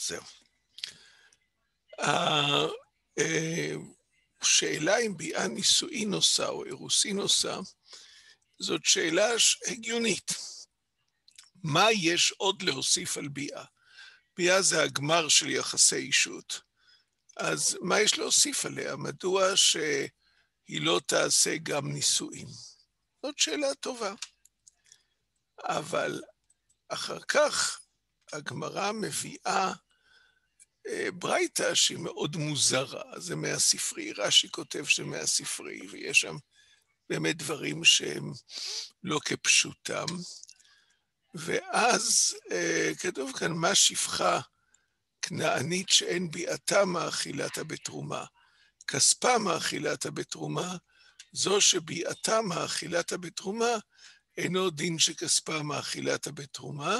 זהו. השאלה אם ביאה נישואין עושה או אירוסין עושה, זאת שאלה הגיונית. מה יש עוד להוסיף על ביאה? ביאה זה הגמר של יחסי אישות. אז מה יש להוסיף עליה? מדוע שהיא לא תעשה גם נישואין? זאת שאלה טובה. אבל אחר כך הגמרא מביאה ברייתא שהיא מאוד מוזרה. זה מהספרי, רש"י כותב שזה מהספרי, ויש שם באמת דברים שהם לא כפשוטם. ואז כתוב כאן, מה שפחה כנענית שאין ביאתה מאכילתה בתרומה. כספה מאכילתה בתרומה, זו שביאתה מאכילתה בתרומה, אינו דין שכספה מאכילתה בתרומה.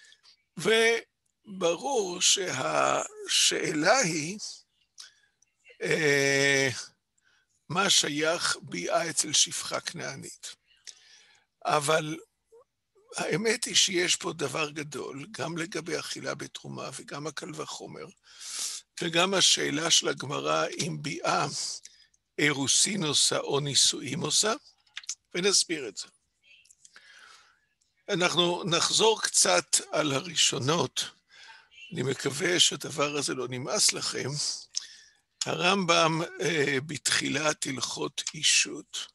וברור שהשאלה היא, מה שייך ביאה אצל שפחה כנענית. אבל האמת היא שיש פה דבר גדול, גם לגבי אכילה בתרומה וגם הקל וחומר, וגם השאלה של הגמרא אם ביאה אירוסין עושה או נישואין עושה, ונסביר את זה. אנחנו נחזור קצת על הראשונות, אני מקווה שהדבר הזה לא נמאס לכם. הרמב"ם בתחילת הלכות אישות,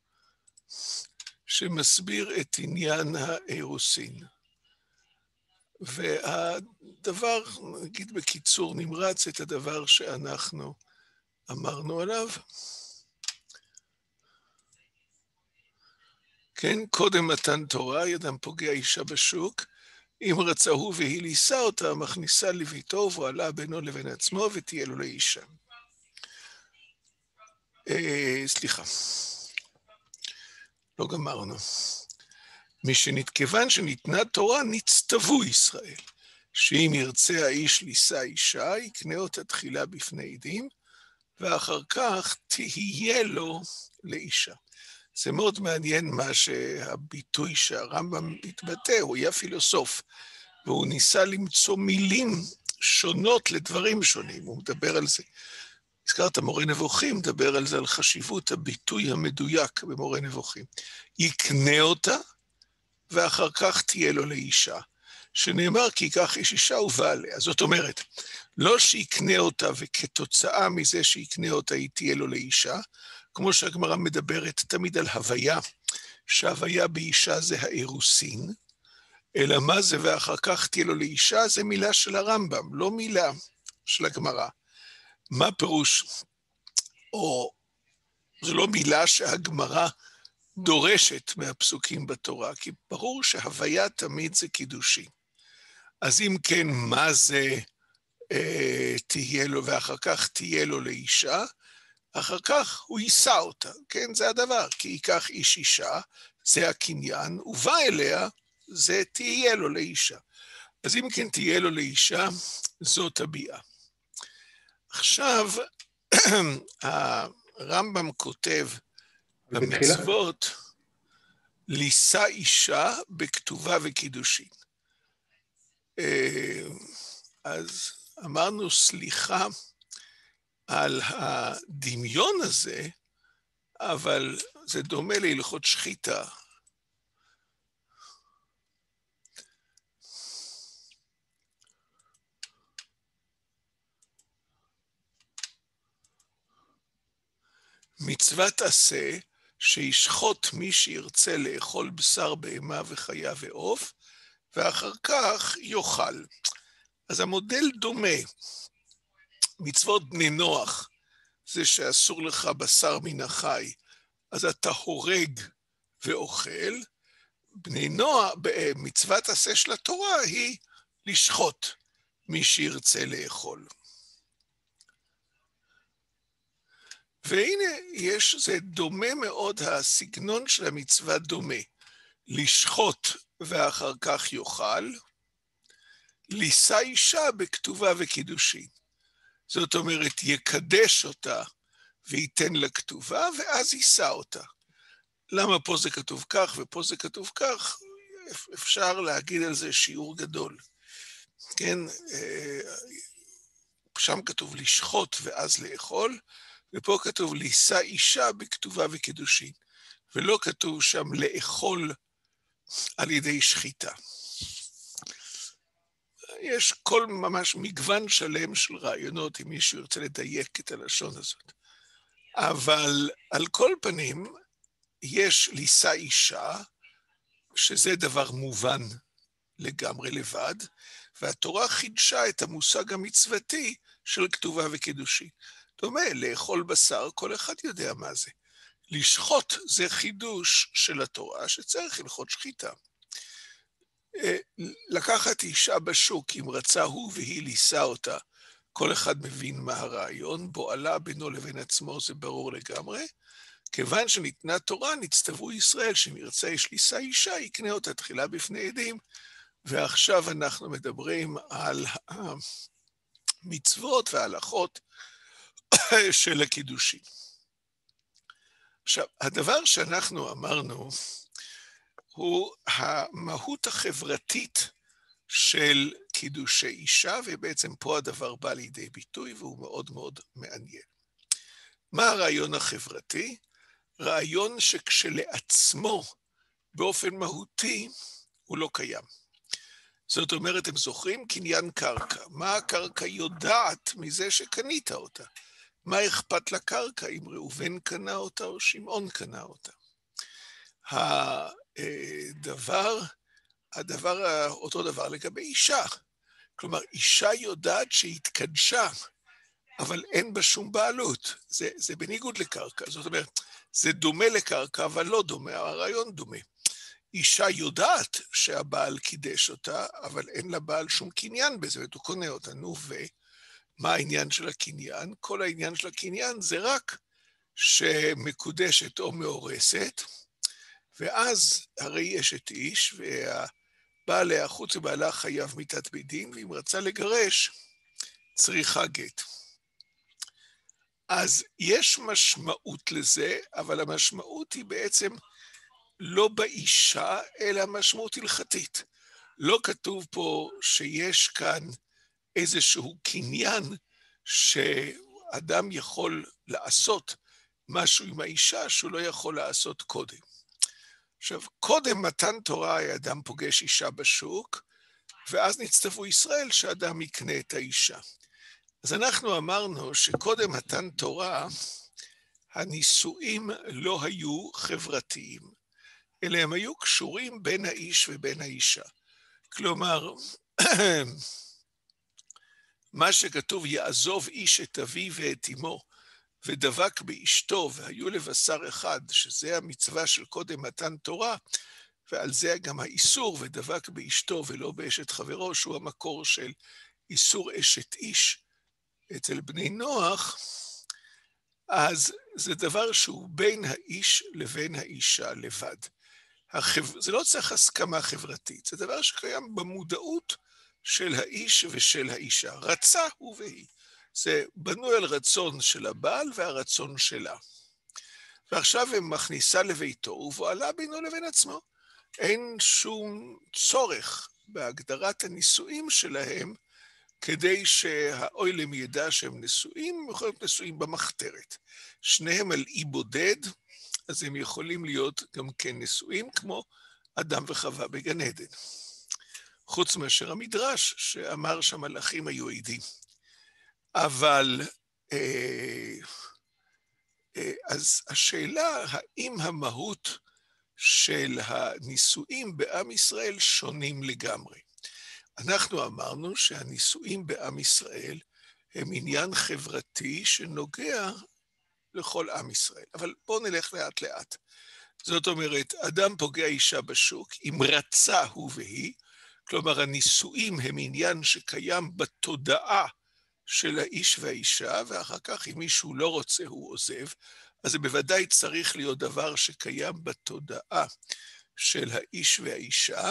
שמסביר את עניין האירוסין. והדבר, נגיד בקיצור נמרץ, את הדבר שאנחנו אמרנו עליו. כן, קודם מתן תורה, ידם פוגע אישה בשוק, אם רצהו והיא לישא אותה, מכניסה לביתו ובועלה בינו לבין עצמו ותהיה לו לאישה. סליחה, לא גמרנו. כיוון שניתנה תורה, נצטוו ישראל, שאם ירצה האיש לישא אישה, יקנה אותה תחילה בפני עדים, ואחר כך תהיה לו לאישה. זה מאוד מעניין מה שהביטוי שהרמב"ם מתבטא, הוא היה פילוסוף, והוא ניסה למצוא מילים שונות לדברים שונים, הוא מדבר על זה. הזכרת מורה נבוכים, מדבר על זה, על חשיבות הביטוי המדויק במורה נבוכים. יקנה אותה, ואחר כך תהיה לו לאישה, שנאמר כי ייקח איש אישה ובעליה. זאת אומרת, לא שיקנה אותה וכתוצאה מזה שיקנה אותה היא תהיה לו לאישה, כמו שהגמרא מדברת תמיד על הוויה, שההוויה באישה זה האירוסין, אלא מה זה ואחר כך תהיה לו לאישה, זה מילה של הרמב"ם, לא מילה של הגמרא. מה פירוש? או זו לא מילה שהגמרא דורשת מהפסוקים בתורה, כי ברור שהוויה תמיד זה קידושי. אז אם כן, מה זה תהיה לו ואחר כך תהיה לו לאישה? אחר כך הוא יישא אותה, כן? זה הדבר, כי ייקח איש אישה, זה הקניין, ובא אליה, זה תהיה לו לאישה. אז אם כן תהיה לו לאישה, זאת הביאה. עכשיו, הרמב"ם כותב במצוות, לישא אישה בכתובה וקידושין. אז אמרנו סליחה על הדמיון הזה, אבל זה דומה להלכות שחיטה. מצוות עשה שישחוט מי שירצה לאכול בשר בהמה וחיה ועוף, ואחר כך יאכל. אז המודל דומה. מצוות בני נוח זה שאסור לך בשר מן החי, אז אתה הורג ואוכל. בני נוח, מצוות עשה של התורה היא לשחוט מי שירצה לאכול. והנה זה דומה מאוד, הסגנון של המצווה דומה. לשחוט ואחר כך יאכל, לישא אישה בכתובה וקידושין. זאת אומרת, יקדש אותה וייתן לה כתובה, ואז יישא אותה. למה פה זה כתוב כך ופה זה כתוב כך? אפשר להגיד על זה שיעור גדול. כן, שם כתוב לשחוט ואז לאכול, ופה כתוב לישא אישה בכתובה וקידושין, ולא כתוב שם לאכול על ידי שחיטה. יש כל ממש מגוון שלם של רעיונות, אם מישהו ירצה לדייק את הלשון הזאת. אבל על כל פנים, יש לישא אישה, שזה דבר מובן לגמרי לבד, והתורה חידשה את המושג המצוותי של כתובה וקידושין. דומה, לאכול בשר, כל אחד יודע מה זה. לשחוט זה חידוש של התורה, שצריך הלכות שחיטה. לקחת אישה בשוק, אם רצה הוא והיא לישא אותה, כל אחד מבין מה הרעיון, בועלה בינו לבין עצמו, זה ברור לגמרי. כיוון שניתנה תורה, נצטוו ישראל, שאם ירצה יש לישא אישה, יקנה אותה תחילה בפני עדים, ועכשיו אנחנו מדברים על המצוות וההלכות של הקידושין. עכשיו, הדבר שאנחנו אמרנו, הוא המהות החברתית של קידושי אישה, ובעצם פה הדבר בא לידי ביטוי, והוא מאוד מאוד מעניין. מה הרעיון החברתי? רעיון שכשלעצמו, באופן מהותי, הוא לא קיים. זאת אומרת, הם זוכרים קניין קרקע. מה הקרקע יודעת מזה שקנית אותה? מה אכפת לקרקע אם ראובן קנה אותה או שמעון קנה אותה? אותו דבר לגבי אישה. כלומר, אישה יודעת שהתקדשה, אבל אין בה שום בעלות. זה בניגוד לקרקע. זאת אומרת, זה דומה לקרקע, אבל לא דומה. הרעיון דומה. אישה יודעת שהבעל קידש אותה, אבל אין לה בעל שום קניין בזה, הוא קונה אותה. נו, ומה העניין של הקניין? כל העניין של הקניין זה רק שמקודשת או מאורסת, ואז הרי יש את איש, והבעל החוץ ובעלה חייב מיתת בית דין, ואם רצה לגרש, צריכה גט. אז יש משמעות לזה, אבל המשמעות היא בעצם לא באישה, אלא משמעות הלכתית. לא כתוב פה שיש כאן איזשהו קניין שאדם יכול לעשות משהו עם האישה שהוא לא יכול לעשות קודם. עכשיו, קודם מתן תורה האדם פוגש אישה בשוק, ואז נצטוו ישראל שאדם יקנה את האישה. אז אנחנו אמרנו שקודם מתן תורה, הנישואים לא היו חברתיים, אלא הם היו קשורים בין האיש ובין האישה. כלומר, מה שכתוב, יעזוב איש את אביו ואת אמו, ודבק באשתו, והיו לבשר אחד, שזה המצווה של קודם מתן תורה, ועל זה גם האיסור, ודבק באשתו ולא באשת חברו, שהוא המקור של איסור אשת איש אצל בני נוח, אז זה דבר שהוא בין האיש לבין האישה לבד. זה לא צריך הסכמה חברתית, זה דבר שקיים במודעות של האיש ושל האישה. רצה הוא והיא. זה בנוי על רצון של הבעל והרצון שלה. ועכשיו הם מכניסה לביתו ובועלה בינו לבין עצמו. אין שום צורך בהגדרת הנישואים שלהם, כדי שהאוילם ידע שהם נשואים, הם יכולים להיות נשואים במחתרת. שניהם על אי בודד, אז הם יכולים להיות גם כן נשואים, כמו אדם וחווה בגן עדן. חוץ מאשר המדרש, שאמר שהמלאכים היו עדים. אבל, אז השאלה, האם המהות של הנישואים בעם ישראל שונים לגמרי? אנחנו אמרנו שהנישואים בעם ישראל הם עניין חברתי שנוגע לכל עם ישראל. אבל בואו נלך לאט לאט. זאת אומרת, אדם פוגע אישה בשוק, אם רצה הוא והיא, כלומר הנישואים הם עניין שקיים בתודעה של האיש והאישה, ואחר כך אם מישהו לא רוצה הוא עוזב, אז זה בוודאי צריך להיות דבר שקיים בתודעה של האיש והאישה,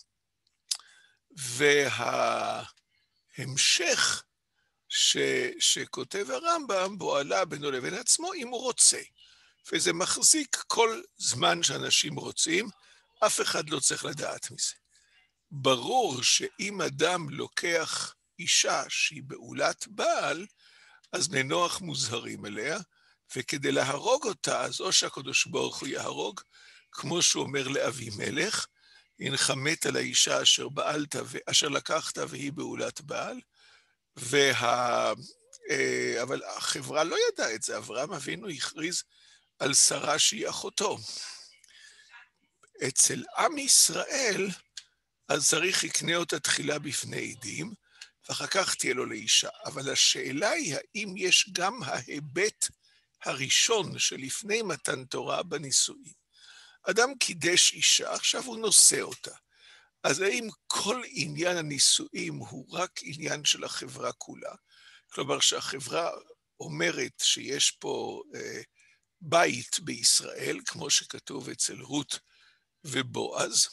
וההמשך שכותב הרמב"ם, בועלה בינו לבין עצמו אם הוא רוצה. וזה מחזיק כל זמן שאנשים רוצים, אף אחד לא צריך לדעת מזה. ברור שאם אדם לוקח אישה שהיא בעולת בעל, אז בני נוח מוזהרים אליה, וכדי להרוג אותה, אז או שהקדוש ברוך הוא יהרוג, כמו שהוא אומר לאבימלך, הנך מת על האישה אשר לקחת והיא בעולת בעל, אבל החברה לא ידעה את זה, אברהם אבינו הכריז על שרה שהיא אחותו. אצל עם ישראל, אז צריך יקנה אותה תחילה בפני עדים, ואחר כך תהיה לו לאישה. אבל השאלה היא, האם יש גם ההיבט הראשון שלפני מתן תורה בנישואים? אדם קידש אישה, עכשיו הוא נושא אותה. אז האם כל עניין הנישואים הוא רק עניין של החברה כולה? כלומר שהחברה אומרת שיש פה בית בישראל, כמו שכתוב אצל רות ובועז,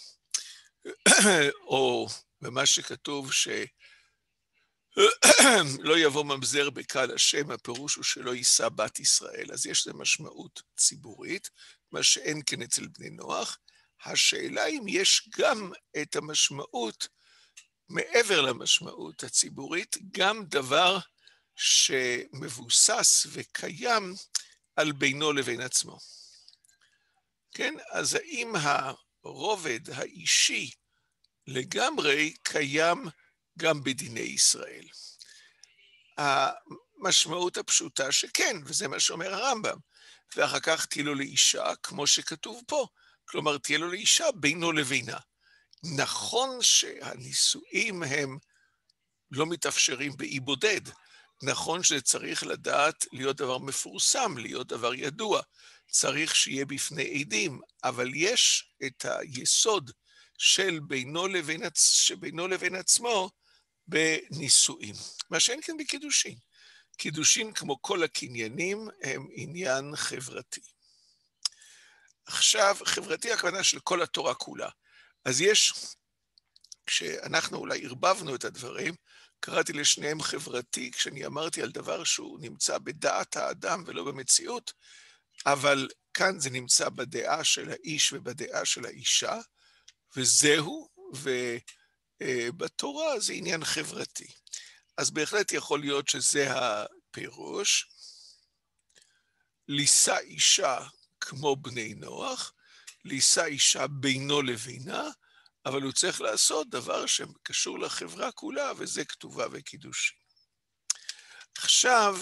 או במה שכתוב שלא יבוא ממזר בקהל השם, הפירוש הוא שלא יישא בת ישראל, אז יש לזה משמעות ציבורית, מה שאין כן אצל בני נוח. השאלה אם יש גם את המשמעות, מעבר למשמעות הציבורית, גם דבר שמבוסס וקיים על בינו לבין עצמו. כן, אז האם הרובד האישי לגמרי קיים גם בדיני ישראל? המשמעות הפשוטה שכן, וזה מה שאומר הרמב"ם, ואחר כך תהיה לו לאישה, כמו שכתוב פה, כלומר תהיה לו לאישה בינו לבינה. נכון שהנישואים הם לא מתאפשרים באי בודד, נכון שזה צריך לדעת להיות דבר מפורסם, להיות דבר ידוע, צריך שיהיה בפני עדים, אבל יש את היסוד של בינו לבין עצמו בנישואים. מה שאין כאן בקידושין. קידושין, כמו כל הקניינים, הם עניין חברתי. עכשיו, חברתי הכוונה של כל התורה כולה. אז יש, כשאנחנו אולי הרבבנו את הדברים, קראתי לשניהם חברתי, כשאני אמרתי על דבר שהוא נמצא בדעת האדם ולא במציאות, אבל כאן זה נמצא בדעה של האיש ובדעה של האישה, וזהו, ובתורה זה עניין חברתי. אז בהחלט יכול להיות שזה הפירוש, לישא אישה כמו בני נוח, לישא אישה בינו לבינה, אבל הוא צריך לעשות דבר שקשור לחברה כולה, וזה כתובה וקידושין. עכשיו,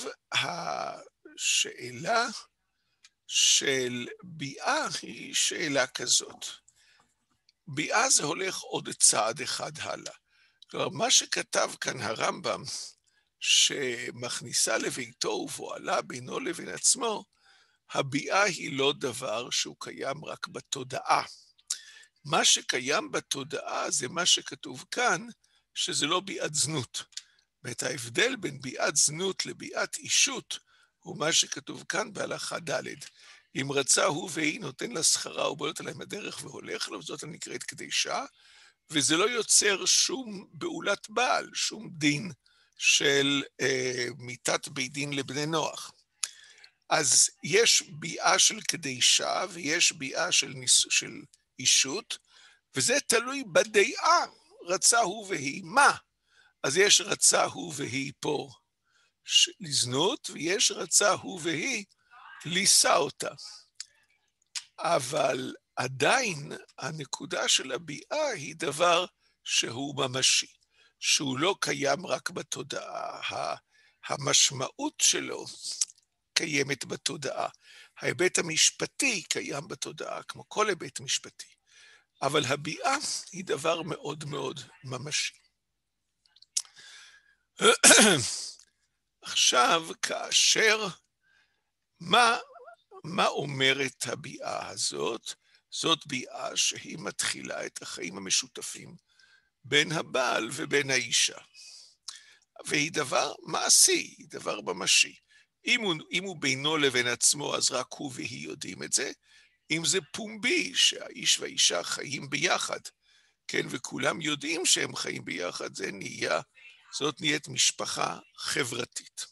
השאלה של ביאה היא שאלה כזאת. ביאה זה הולך עוד צעד אחד הלאה. כלומר, מה שכתב כאן הרמב"ם, שמכניסה לביתו ובועלה בינו לבין עצמו, הביאה היא לא דבר שהוא קיים רק בתודעה. מה שקיים בתודעה זה מה שכתוב כאן, שזה לא ביאת זנות. ואת ההבדל בין ביאת זנות לביאת אישות, הוא מה שכתוב כאן בהלכה ד'. אם רצה הוא והיא נותן לה שכרה ובועלת עליהם הדרך והולך לו, זאת הנקראת קדישה, וזה לא יוצר שום בעולת בעל, שום דין של מיתת בית דין לבני נוח. אז יש ביאה של קדישה ויש ביאה של אישות, וזה תלוי בדעה, רצה הוא והיא. מה? אז יש רצה הוא והיא פה לזנות, ויש רצה הוא והיא לישא אותה. אבל עדיין הנקודה של הביאה היא דבר שהוא ממשי, שהוא לא קיים רק בתודעה. המשמעות שלו קיימת בתודעה. ההיבט המשפטי קיים בתודעה, כמו כל היבט משפטי. אבל הביאה היא דבר מאוד מאוד ממשי. עכשיו, כאשר, מה אומרת הביאה הזאת? זאת ביאה שהיא מתחילה את החיים המשותפים בין הבעל ובין האישה. והיא דבר מעשי, היא דבר ממשי. אם הוא בינו לבין עצמו, אז רק הוא והיא יודעים את זה. אם זה פומבי, שהאיש והאישה חיים ביחד, כן, וכולם יודעים שהם חיים ביחד, זאת נהיית משפחה חברתית.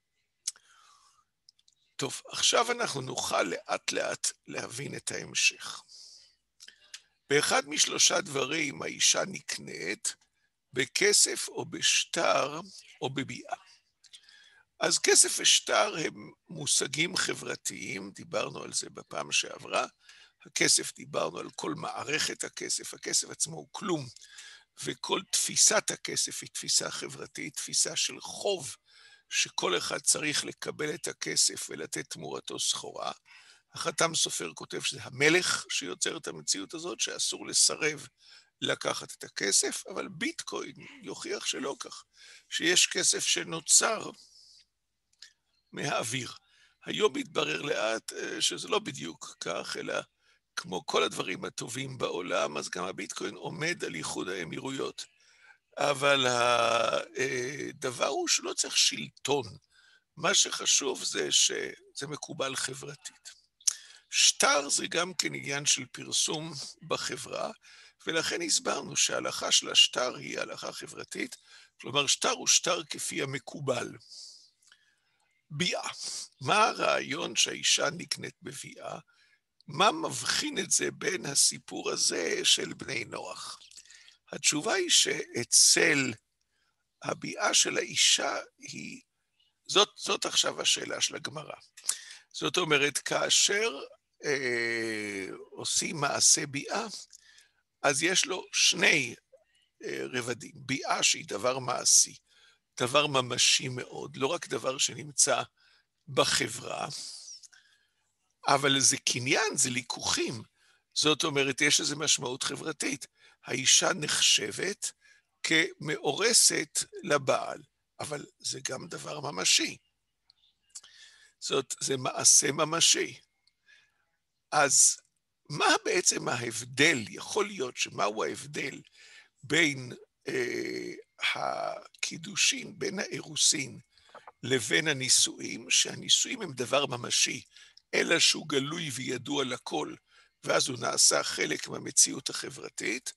טוב, עכשיו אנחנו נוכל לאט לאט להבין את ההמשך. באחד משלושה דברים האישה נקנית, בכסף או בשטר או בביאה. אז כסף ושטר הם מושגים חברתיים, דיברנו על זה בפעם שעברה. הכסף, דיברנו על כל מערכת הכסף, הכסף עצמו הוא כלום, וכל תפיסת הכסף היא תפיסה חברתית, תפיסה של חוב, שכל אחד צריך לקבל את הכסף ולתת תמורתו סחורה. החתם סופר כותב שזה המלך שיוצר את המציאות הזאת, שאסור לסרב לקחת את הכסף, אבל ביטקוין יוכיח שלא כך, שיש כסף שנוצר מהאוויר. היום מתברר לאט שזה לא בדיוק כך, אלא כמו כל הדברים הטובים בעולם, אז גם הביטקוין עומד על איחוד האמירויות. אבל הדבר הוא שלא צריך שלטון. מה שחשוב זה שזה מקובל חברתית. שטר זה גם כן עניין של פרסום בחברה, ולכן הסברנו שההלכה של השטר היא הלכה חברתית, כלומר שטר הוא שטר כפי המקובל. ביאה. מה הרעיון שהאישה נקנית בביאה? מה מבחין את זה בין הסיפור הזה של בני נוח? התשובה היא שאצל הביאה של האישה היא, זאת עכשיו השאלה של הגמרא. זאת אומרת, כאשר עושים מעשה ביאה, אז יש לו שני רבדים. ביאה שהיא דבר מעשי, דבר ממשי מאוד, לא רק דבר שנמצא בחברה, אבל זה קניין, זה ליכוחים. זאת אומרת, יש איזו משמעות חברתית. האישה נחשבת כמאורסת לבעל, אבל זה גם דבר ממשי. זה מעשה ממשי. אז מה בעצם ההבדל? יכול להיות שמהו ההבדל בין הקידושין, בין האירוסין, לבין הנישואים, שהנישואים הם דבר ממשי, אלא שהוא גלוי וידוע לכל, ואז הוא נעשה חלק מהמציאות החברתית,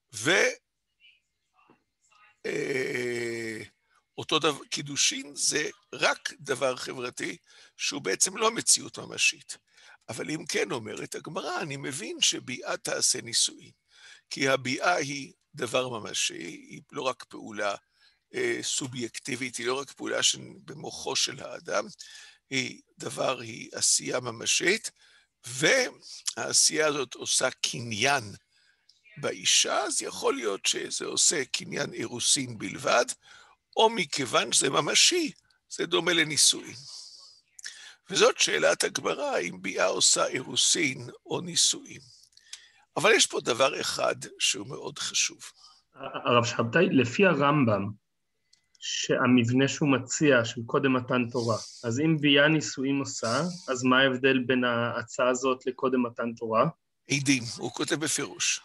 אותו דבר, קידושין זה רק דבר חברתי, שהוא בעצם לא מציאות ממשית. אבל אם כן אומרת הגמרא, אני מבין שביאה תעשה נישואין, כי הביאה היא דבר ממשי, היא לא רק פעולה סובייקטיבית, היא לא רק פעולה במוחו של האדם, היא עשייה ממשית, והעשייה הזאת עושה קניין באישה, אז יכול להיות שזה עושה קניין אירוסין בלבד, או מכיוון שזה ממשי, זה דומה לנישואין. וזאת שאלת הגמרא, אם ביאה עושה אירוסין או נישואין. אבל יש פה דבר אחד שהוא מאוד חשוב. הרב שבתאי, לפי הרמב"ם, שהמבנה שהוא מציע של קודם מתן תורה, אז אם ביאה נישואין עושה, אז מה ההבדל בין ההצעה הזאת לקודם מתן תורה? עדים, הוא כותב בפירוש.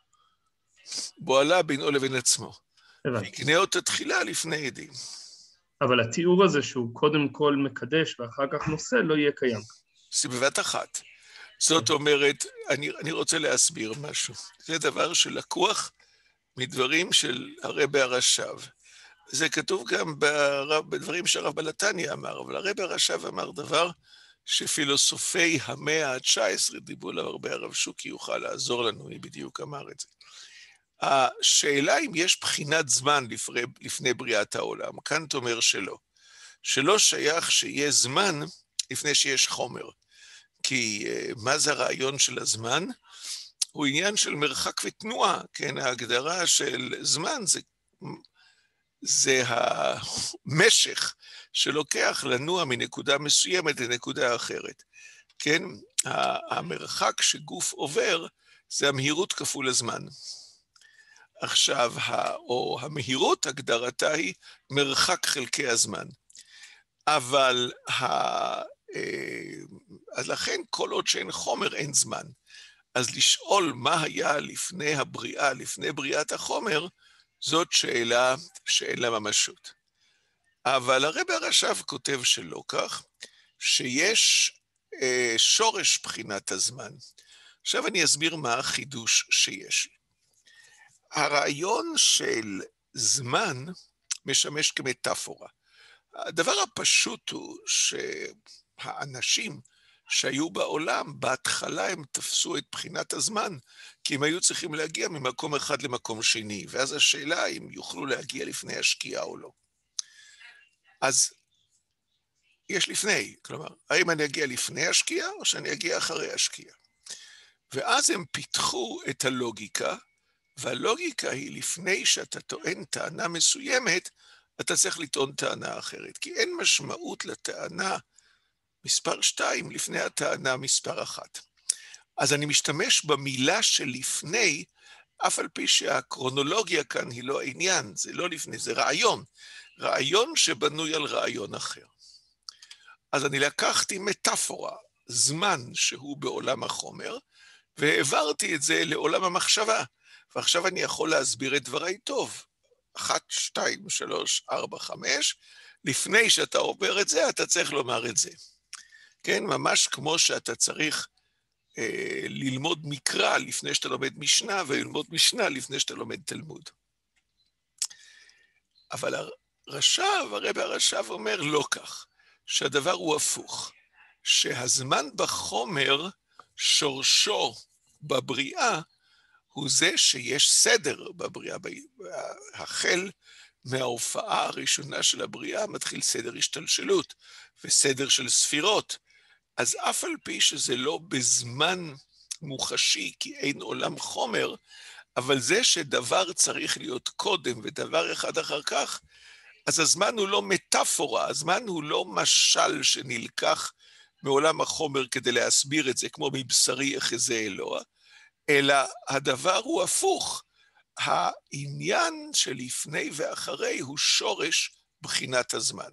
בועלה בינו לבין עצמו. ויקנה אותה תחילה לפני עדים. אבל התיאור הזה שהוא קודם כל מקדש ואחר כך נושא לא יהיה קיים. זה בבת אחת. זאת אומרת, אני רוצה להסביר משהו. זה דבר שלקוח מדברים של הרבי הרש"ב. זה כתוב גם בדברים שהרב בלתניא אמר, אבל הרבי הרש"ב אמר דבר שפילוסופי המאה ה-19 דיברו עליו הרבה, הרב שוקי יוכל לעזור לנו, מי בדיוק אמר את זה. השאלה אם יש בחינת זמן לפני בריאת העולם, קאנט אומר שלא. שלא שייך שיהיה זמן לפני שיש חומר. כי מה זה הרעיון של הזמן? הוא עניין של מרחק ותנועה, כן? ההגדרה של זמן זה המשך שלוקח לנוע מנקודה מסוימת לנקודה אחרת. כן? המרחק שגוף עובר זה המהירות כפול הזמן. עכשיו, או המהירות, הגדרתה היא מרחק חלקי הזמן. אבל אז לכן כל עוד שאין חומר אין זמן. אז לשאול מה היה לפני הבריאה, לפני בריאת החומר, זאת שאלה שאין לה ממשות. אבל הרבי הרש"ב כותב שלא כך, שיש שורש בחינת הזמן. עכשיו אני אסביר מה החידוש שיש. הרעיון של זמן משמש כמטאפורה. הדבר הפשוט הוא שהאנשים שהיו בעולם, בהתחלה הם תפסו את בחינת הזמן, כי הם היו צריכים להגיע ממקום אחד למקום שני, ואז השאלה אם יוכלו להגיע לפני השקיעה או לא. אז יש לפני, כלומר, האם אני אגיע לפני השקיעה או שאני אגיע אחרי השקיעה? ואז הם פיתחו את הלוגיקה, והלוגיקה היא לפני שאתה טוען טענה מסוימת, אתה צריך לטעון טענה אחרת, כי אין משמעות לטענה מספר 2 לפני הטענה מספר 1. אז אני משתמש במילה שלפני, אף על פי שהקרונולוגיה כאן היא לא העניין, זה לא לפני, זה רעיון. רעיון שבנוי על רעיון אחר. אז אני לקחתי מטאפורה, זמן שהוא בעולם החומר, והעברתי את זה לעולם המחשבה. ועכשיו אני יכול להסביר את דבריי טוב. 1, 2, 3, 4, 5, לפני שאתה עובר את זה, אתה צריך לומר את זה. כן, ממש כמו שאתה צריך ללמוד מקרא לפני שאתה לומד משנה, וללמוד משנה לפני שאתה לומד תלמוד. אבל הרב הרש"ב אומר לא כך, שהדבר הוא הפוך, שהזמן בחומר שורשו בבריאה, הוא זה שיש סדר בבריאה. החל מההופעה הראשונה של הבריאה מתחיל סדר השתלשלות וסדר של ספירות. אז אף על פי שזה לא בזמן מוחשי, כי אין עולם חומר, אבל זה שדבר צריך להיות קודם ודבר אחד אחר כך, אז הזמן הוא לא מטאפורה, הזמן הוא לא משל שנלקח מעולם החומר כדי להסביר את זה, כמו מבשרי אחזה אלוה, אלא הדבר הוא הפוך. העניין שלפני ואחרי הוא שורש בחינת הזמן.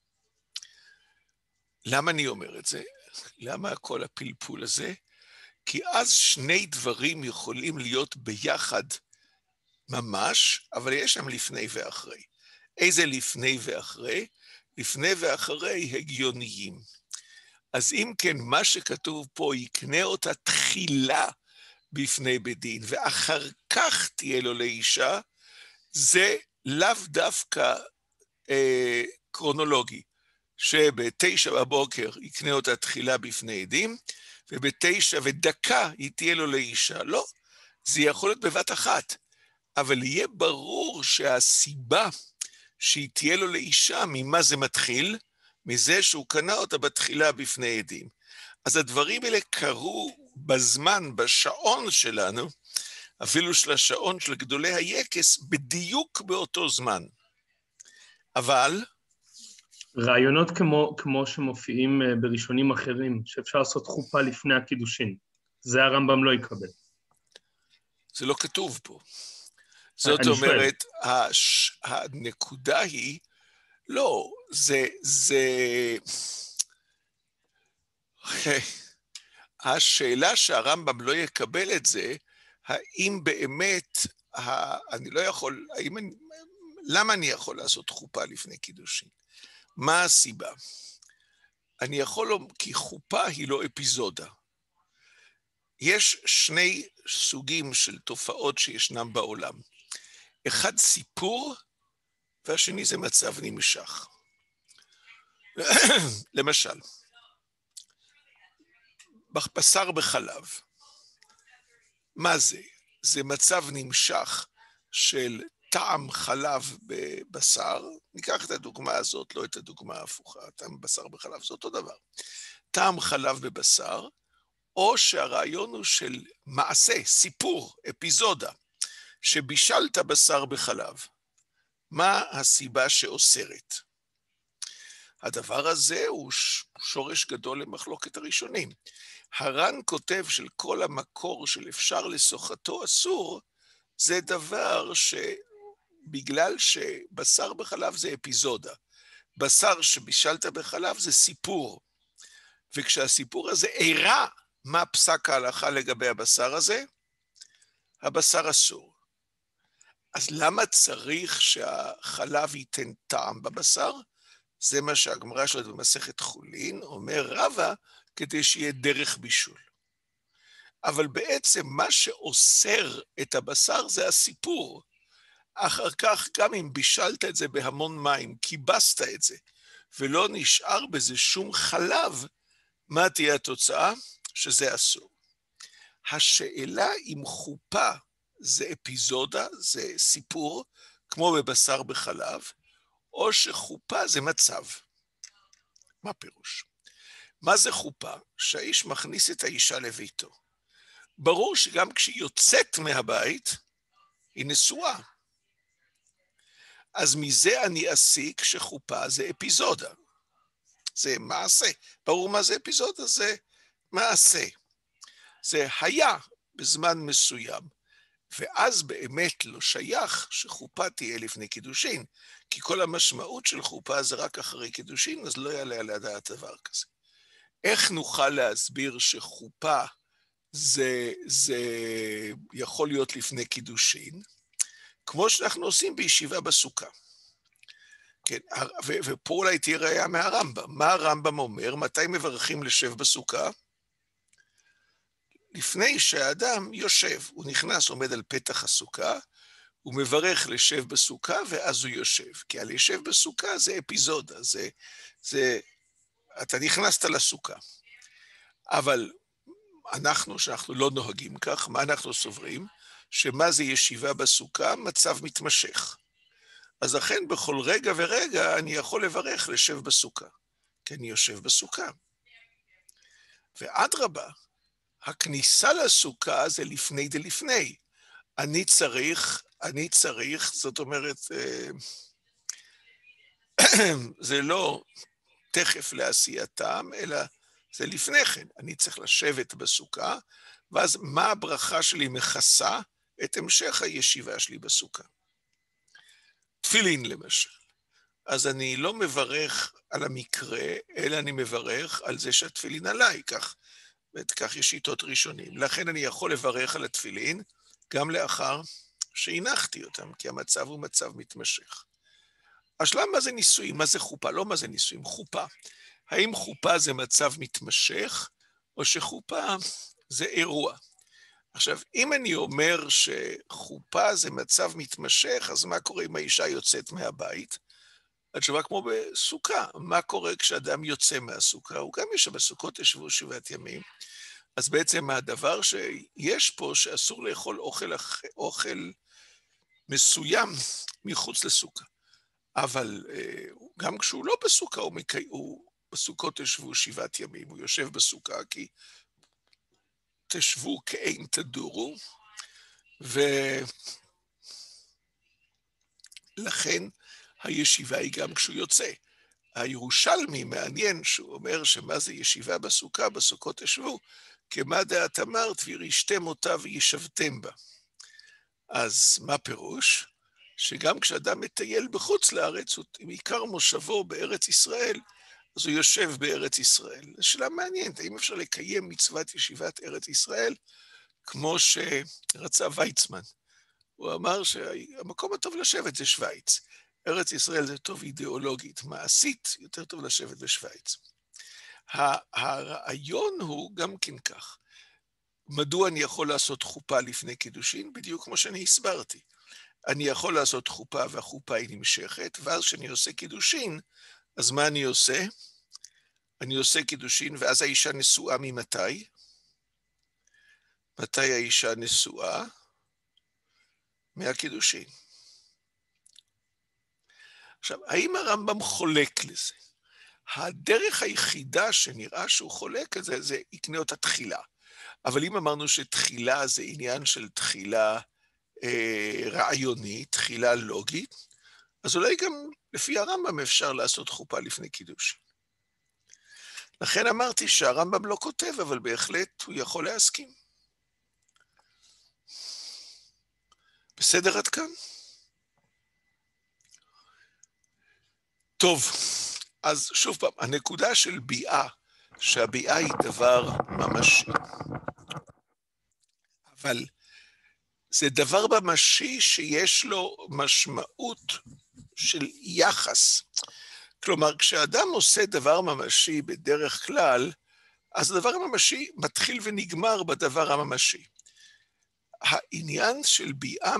למה אני אומר את זה? למה כל הפלפול הזה? כי אז שני דברים יכולים להיות ביחד ממש, אבל יש שם לפני ואחרי. איזה לפני ואחרי? לפני ואחרי הגיוניים. אז אם כן, מה שכתוב פה יקנה אותה תחילה בפני בית דין, ואחר כך תהיה לו לאישה, זה לאו דווקא קרונולוגי, שב9 בבוקר יקנה אותה תחילה בפני עדים, וב9:01 היא תהיה לו לאישה. לא, זה יכול להיות בבת אחת, אבל יהיה ברור שהסיבה שהיא תהיה לו לאישה, ממה זה מתחיל? מזה שהוא קנה אותה בתחילה בפני עדים. אז הדברים האלה קרו בזמן, בשעון שלנו, אפילו של השעון של גדולי היקס, בדיוק באותו זמן. אבל רעיונות כמו שמופיעים בראשונים אחרים, שאפשר לעשות חופה לפני הקידושין, זה הרמב"ם לא יקבל. זה לא כתוב פה. זאת אומרת, הנקודה היא, לא, השאלה שהרמב"ם לא יקבל את זה, האם באמת, אני לא יכול, למה אני יכול לעשות חופה לפני קידושין? מה הסיבה? אני יכול לומר, כי חופה היא לא אפיזודה. יש שני סוגים של תופעות שישנם בעולם. אחד סיפור, והשני זה מצב נמשך. למשל, בשר בחלב. מה זה? זה מצב נמשך של טעם חלב בבשר. ניקח את הדוגמה הזאת, לא את הדוגמה ההפוכה. טעם בשר בחלב, זה אותו דבר. טעם חלב בבשר, או שהרעיון הוא של מעשה, סיפור, אפיזודה, שבישלת בשר בחלב. מה הסיבה שאוסרת? הדבר הזה הוא שורש גדול למחלוקת הראשונים. הר"ן כותב של כל המקור של אפשר לסוחתו אסור, זה דבר שבגלל שבשר בחלב זה אפיזודה. בשר שבישלת בחלב זה סיפור. וכשהסיפור הזה אירע מה פסק ההלכה לגבי הבשר הזה, הבשר אסור. אז למה צריך שהחלב ייתן טעם בבשר? זה מה שהגמרא שלו במסכת חולין, אומר רבא, כדי שיהיה דרך בישול. אבל בעצם מה שאוסר את הבשר זה הסיפור. אחר כך גם אם בישלת את זה בהמון מים, כיבסת את זה, ולא נשאר בזה שום חלב, מה תהיה התוצאה? שזה אסור. השאלה אם חופה זה אפיזודה, זה סיפור, כמו בבשר בחלב, או שחופה זה מצב. מה פירוש? מה זה חופה? שהאיש מכניס את האישה לביתו. ברור שגם כשהיא יוצאת מהבית, היא נשואה. אז מזה אני אסיק שחופה זה אפיזודה. זה מעשה. ברור מה זה אפיזודה? זה מעשה. זה היה בזמן מסוים, ואז באמת לא שייך שחופה תהיה לפני קידושין, כי כל המשמעות של חופה זה רק אחרי קידושין, אז לא יעלה על הדעת דבר כזה. איך נוכל להסביר שחופה זה יכול להיות לפני קידושין? כמו שאנחנו עושים בישיבה בסוכה. כן, ופה אולי תהיה ראיה מהרמב"ם. מה הרמב"ם אומר? מתי מברכים לשב בסוכה? לפני שהאדם יושב, הוא נכנס, עומד על פתח הסוכה, הוא מברך לשב בסוכה, ואז הוא יושב. כי על לשב בסוכה זה אפיזודה, אתה נכנסת לסוכה. אבל שאנחנו לא נוהגים כך, מה אנחנו סוברים? שמה זה ישיבה בסוכה? מצב מתמשך. אז לכן בכל רגע ורגע אני יכול לברך לשב בסוכה, כי אני יושב בסוכה. ואדרבה, הכניסה לסוכה זה לפני דלפני. אני צריך, זאת אומרת, זה לא תכף לעשייתם, אלא זה לפני כן. אני צריך לשבת בסוכה, ואז מה הברכה שלי מכסה את המשך הישיבה שלי בסוכה? תפילין למשל. אז אני לא מברך על המקרה, אלא אני מברך על זה שהתפילין עליי, כך יש שיטות ראשונים. לכן אני יכול לברך על התפילין, גם לאחר שהנחתי אותם, כי המצב הוא מצב מתמשך. השלב מה זה נישואים? מה זה חופה? לא מה זה נישואים, חופה. האם חופה זה מצב מתמשך, או שחופה זה אירוע? עכשיו, אם אני אומר שחופה זה מצב מתמשך, אז מה קורה אם האישה יוצאת מהבית? התשובה כמו בסוכה, מה קורה כשאדם יוצא מהסוכה? הוא גם יש בסוכות ישבו 7 ימים. אז בעצם הדבר שיש פה, שאסור לאכול אוכל מסוים מחוץ לסוכה. אבל גם כשהוא לא בסוכה, הוא בסוכות ישבו 7 ימים, הוא יושב בסוכה, כי תשבו כאין תדורו, ולכן הישיבה היא גם כשהוא יוצא. הירושלמי מעניין שהוא אומר שמה זה ישיבה בסוכה, בסוכות ישבו, כמה דעת אמרת וירשתם אותה וישבתם בה. אז מה פירוש? שגם כשאדם מטייל בחוץ לארץ, אם עיקר מושבו בארץ ישראל, אז הוא יושב בארץ ישראל. זו שאלה מעניינת, האם אפשר לקיים מצוות ישיבת ארץ ישראל, כמו שרצה ויצמן. הוא אמר שהמקום הטוב לשבת זה שוויץ. ארץ ישראל זה טוב אידיאולוגית, מעשית, יותר טוב לשבת בשוויץ. הרעיון הוא גם כן כך. מדוע אני יכול לעשות חופה לפני קידושין? בדיוק כמו שאני הסברתי. אני יכול לעשות חופה והחופה היא נמשכת, ואז כשאני עושה קידושין, אז מה אני עושה? אני עושה קידושין, ואז האישה נשואה ממתי? מתי האישה נשואה? מהקידושין. עכשיו, האם הרמב"ם חולק לזה? הדרך היחידה שנראה שהוא חולק לזה, זה יקנה אותה תחילה. אבל אם אמרנו שתחילה זה עניין של תחילה רעיונית, תחילה לוגית, אז אולי גם לפי הרמב"ם אפשר לעשות חופה לפני קידוש. לכן אמרתי שהרמב"ם לא כותב, אבל בהחלט הוא יכול להסכים. בסדר עד כאן? טוב, אז שוב פעם, הנקודה של ביאה, שהביאה היא דבר ממשי. אבל זה דבר ממשי שיש לו משמעות של יחס. כלומר, כשאדם עושה דבר ממשי בדרך כלל, אז הדבר הממשי מתחיל ונגמר בדבר הממשי. העניין של ביאה,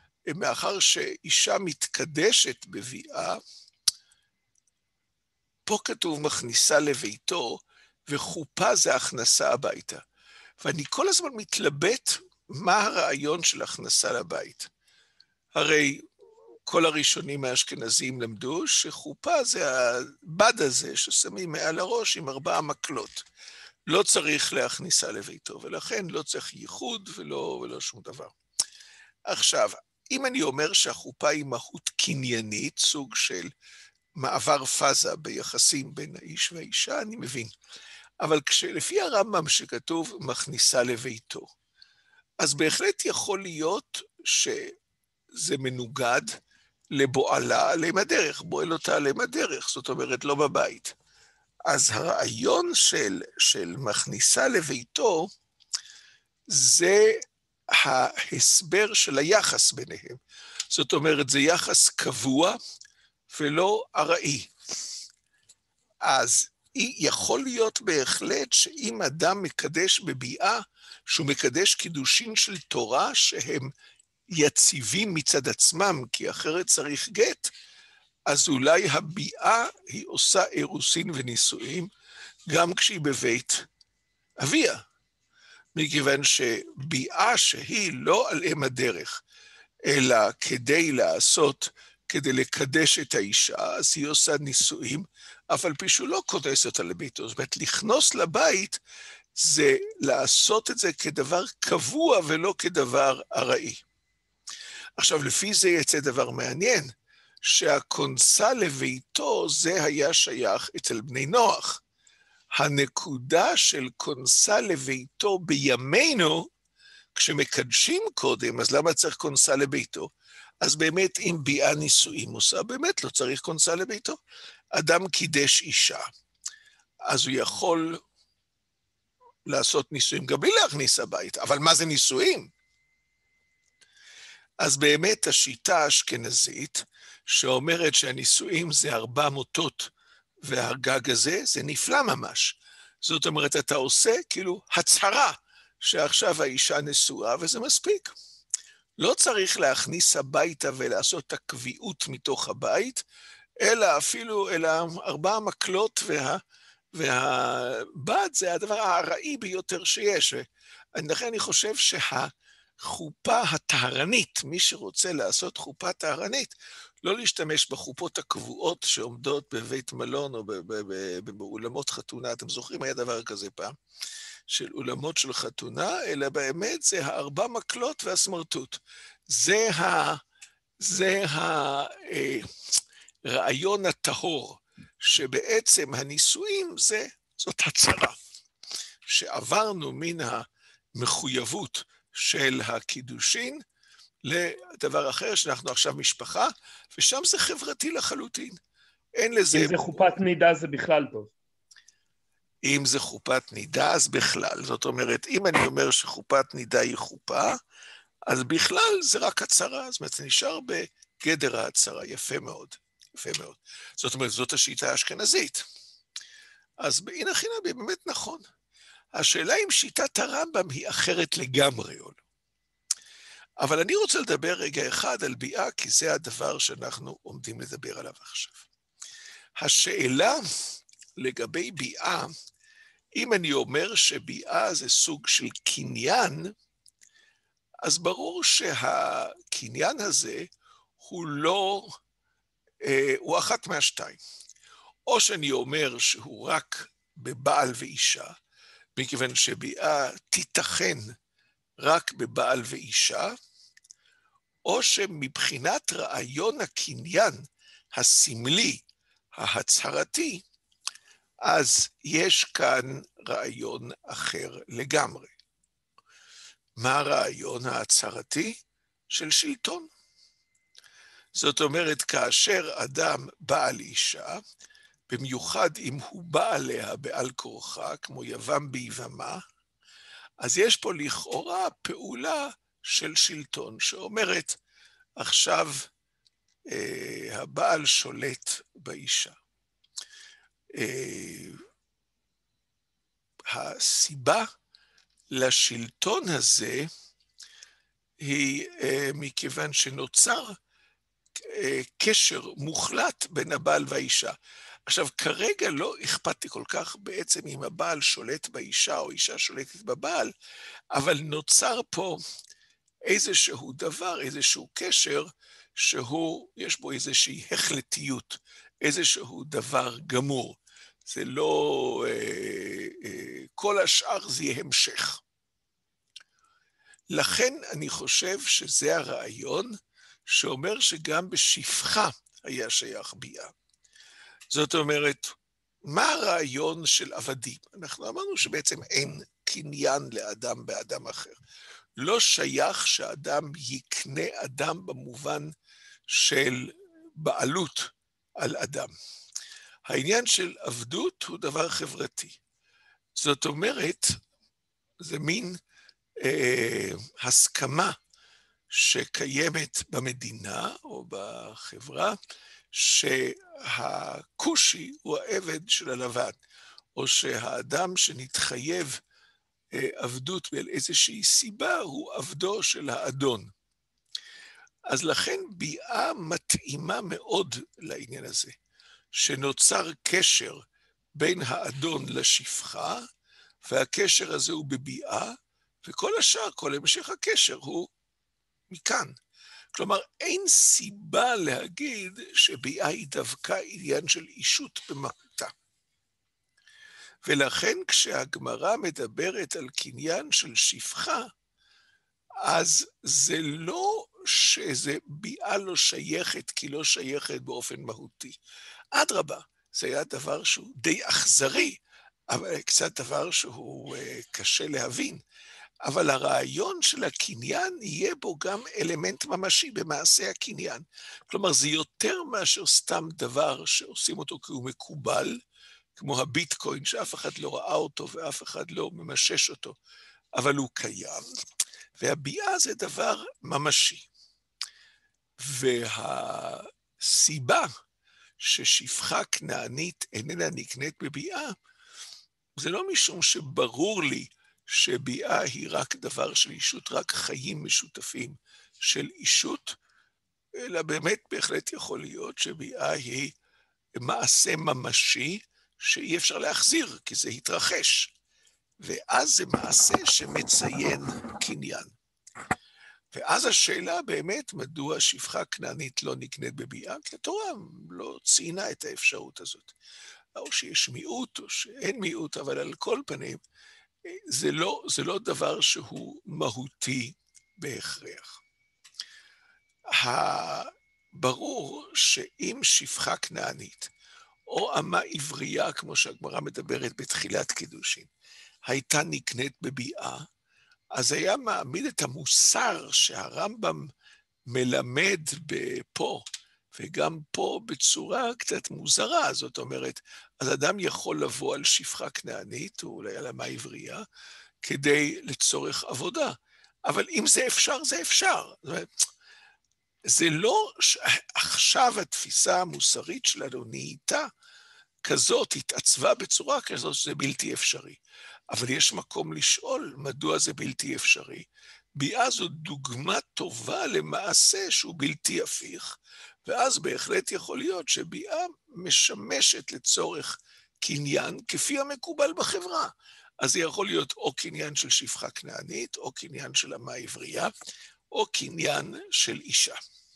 מאחר שאישה מתקדשת בביאה, פה כתוב מכניסה לביתו, וחופה זה הכנסה הביתה. ואני כל הזמן מתלבט מה הרעיון של הכנסה לבית. הרי כל הראשונים האשכנזים למדו שחופה זה הבד הזה ששמים מעל הראש עם 4 מקלות. לא צריך להכניסה לביתו, ולכן לא צריך ייחוד ולא שום דבר. עכשיו, אם אני אומר שהחופה היא מהות קניינית, סוג של מעבר פאזה ביחסים בין האיש והאישה, אני מבין. אבל לפי הרמב"ם שכתוב מכניסה לביתו, אז בהחלט יכול להיות שזה מנוגד לבועלה עליהם הדרך, בועל אותה עליהם הדרך, זאת אומרת לא בבית. אז הרעיון של מכניסה לביתו, זה ההסבר של היחס ביניהם. זאת אומרת, זה יחס קבוע ולא ארעי. אז יכול להיות בהחלט שאם אדם מקדש בביאה, שהוא מקדש קידושין של תורה, שהם יציבים מצד עצמם, כי אחרת צריך גט, אז אולי הביאה היא עושה אירוסין ונישואים, גם כשהיא בבית אביה. מכיוון שביאה שהיא לא על אם הדרך, אלא כדי לקדש את האישה, אז היא עושה נישואים, אבל פי שהוא לא קודש אותה לביתו. זאת אומרת, לכנוס לבית זה לעשות את זה כדבר קבוע ולא כדבר ארעי. עכשיו, לפי זה יצא דבר מעניין, שהכונסה לביתו זה היה שייך אצל בני נוח. הנקודה של כונסה לביתו בימינו, כשמקדשים קודם, אז למה צריך כונסה לביתו? אז באמת אם ביאה נישואים עושה, באמת לא צריך כונסה לביתו. אדם קידש אישה, אז הוא יכול לעשות נישואים גם בלי להכניס הביתה, אבל מה זה נישואים? אז באמת השיטה האשכנזית, שאומרת שהנישואים זה 4 מוטות, והגג הזה זה נפלא ממש. זאת אומרת, אתה עושה כאילו הצהרה, שעכשיו האישה נשואה, וזה מספיק. לא צריך להכניס הביתה ולעשות את הקביעות מתוך הבית, אלא 4 מקלות והבד זה הדבר הארעי ביותר שיש. לכן אני חושב שהחופה הטהרנית, מי שרוצה לעשות חופה טהרנית, לא להשתמש בחופות הקבועות שעומדות בבית מלון או באולמות חתונה, אתם זוכרים, היה דבר כזה פעם, של אולמות של חתונה, אלא באמת זה 4 מקלות והסמרטוט. זה הרעיון הטהור, שבעצם הנישואים זאת הצהרה, שעברנו מן המחויבות של הקידושין, לדבר אחר, שאנחנו עכשיו משפחה, ושם זה חברתי לחלוטין. אין לזה... אם זה חופת נידה זה בכלל טוב. אם זה חופת נידה, אז בכלל. זאת אומרת, אם אני אומר שחופת נידה היא חופה, אז בכלל זה רק הצהרה, זאת אומרת, זה נשאר בגדר ההצהרה, יפה מאוד, יפה מאוד. זאת אומרת, זאת השיטה האשכנזית. אז בהנה חינם, באמת נכון. השאלה אם שיטת הרמב"ם היא אחרת לגמרי או לא. אבל אני רוצה לדבר רגע אחד על ביאה, כי זה הדבר שאנחנו עומדים לדבר עליו עכשיו. השאלה לגבי ביאה, אם אני אומר שביאה זה סוג של קניין, אז ברור שהקניין הזה הוא אחת מהשתיים. או שאני אומר שהוא רק בבעל ואישה, מכיוון שביאה תיתכן רק בבעל ואישה, או שמבחינת רעיון הקניין הסמלי, ההצהרתי, אז יש כאן רעיון אחר לגמרי. מה הרעיון ההצהרתי? של שלטון. זאת אומרת, כאשר אדם בעל אישה, במיוחד אם הוא בא עליה בעל כורחה, כמו יבם ביבמה, אז יש פה לכאורה פעולה של שלטון, שאומרת, עכשיו הבעל שולט באישה. הסיבה לשלטון הזה היא מכיוון שנוצר קשר מוחלט בין הבעל והאישה. עכשיו, כרגע לא אכפת לי כל כך בעצם אם הבעל שולט באישה או אישה שולטת בבעל, אבל נוצר פה איזשהו דבר, איזשהו קשר, יש בו איזושהי החלטיות, איזשהו דבר גמור. זה לא, כל השאר זה יהיה המשך. לכן אני חושב שזה הרעיון שאומר שגם בשפחה היה שייך ביאה. זאת אומרת, מה הרעיון של עבדים? אנחנו אמרנו שבעצם אין קניין לאדם באדם אחר. לא שייך שאדם יקנה אדם במובן של בעלות על אדם. העניין של עבדות הוא דבר חברתי. זאת אומרת, זה מין הסכמה שקיימת במדינה או בחברה, שהכושי הוא העבד של הלבן, או שהאדם שנתחייב עבדות באל איזושהי סיבה הוא עבדו של האדון. אז לכן ביאה מתאימה מאוד לעניין הזה, שנוצר קשר בין האדון לשפחה, והקשר הזה הוא בביאה, וכל השאר, כל המשך הקשר הוא מכאן. כלומר, אין סיבה להגיד שביאה היא דווקא עניין של אישות במהותה. ולכן כשהגמרא מדברת על קניין של שפחה, אז זה לא שזה ביאה לא שייכת, כי לא שייכת באופן מהותי. אדרבה, זה היה דבר שהוא די אכזרי, אבל קצת דבר שהוא קשה להבין. אבל הרעיון של הקניין יהיה בו גם אלמנט ממשי במעשה הקניין. כלומר, זה יותר מאשר סתם דבר שעושים אותו כי הוא מקובל, כמו הביטקוין, שאף אחד לא ראה אותו ואף אחד לא ממשש אותו, אבל הוא קיים, והביאה זה דבר ממשי. והסיבה ששפחה כנענית איננה נקנית בביאה, זה לא משום שברור לי שביאה היא רק דבר של אישות, רק חיים משותפים של אישות, אלא באמת בהחלט יכול להיות שביאה היא מעשה ממשי שאי אפשר להחזיר, כי זה התרחש. ואז זה מעשה שמציין קניין. ואז השאלה באמת, מדוע שפחה כנענית לא נקנית בביאה? כי התורה לא ציינה את האפשרות הזאת. או שיש מיעוט או שאין מיעוט, אבל על כל פנים, זה לא דבר שהוא מהותי בהכרח. ברור שאם שפחה כנענית, או אמה עברייה, כמו שהגמרא מדברת בתחילת קידושין, הייתה נקנית בביאה, אז היה מעמיד את המוסר שהרמב"ם מלמד פה, וגם פה בצורה קצת מוזרה, זאת אומרת, אז אדם יכול לבוא על שפחה כנענית, או אולי על אמה עברייה, כדי לצורך עבודה. אבל אם זה אפשר, זה אפשר. זאת אומרת, זה לא עכשיו התפיסה המוסרית שלנו נהייתה כזאת, התעצבה בצורה כזאת שזה בלתי אפשרי. אבל יש מקום לשאול מדוע זה בלתי אפשרי. ביאה זו דוגמה טובה למעשה שהוא בלתי הפיך, ואז בהחלט יכול להיות שביאה משמשת לצורך קניין כפי המקובל בחברה. אז זה יכול להיות או קניין של שפחה כנענית, או קניין של אמה עברייה, או קניין של אישה.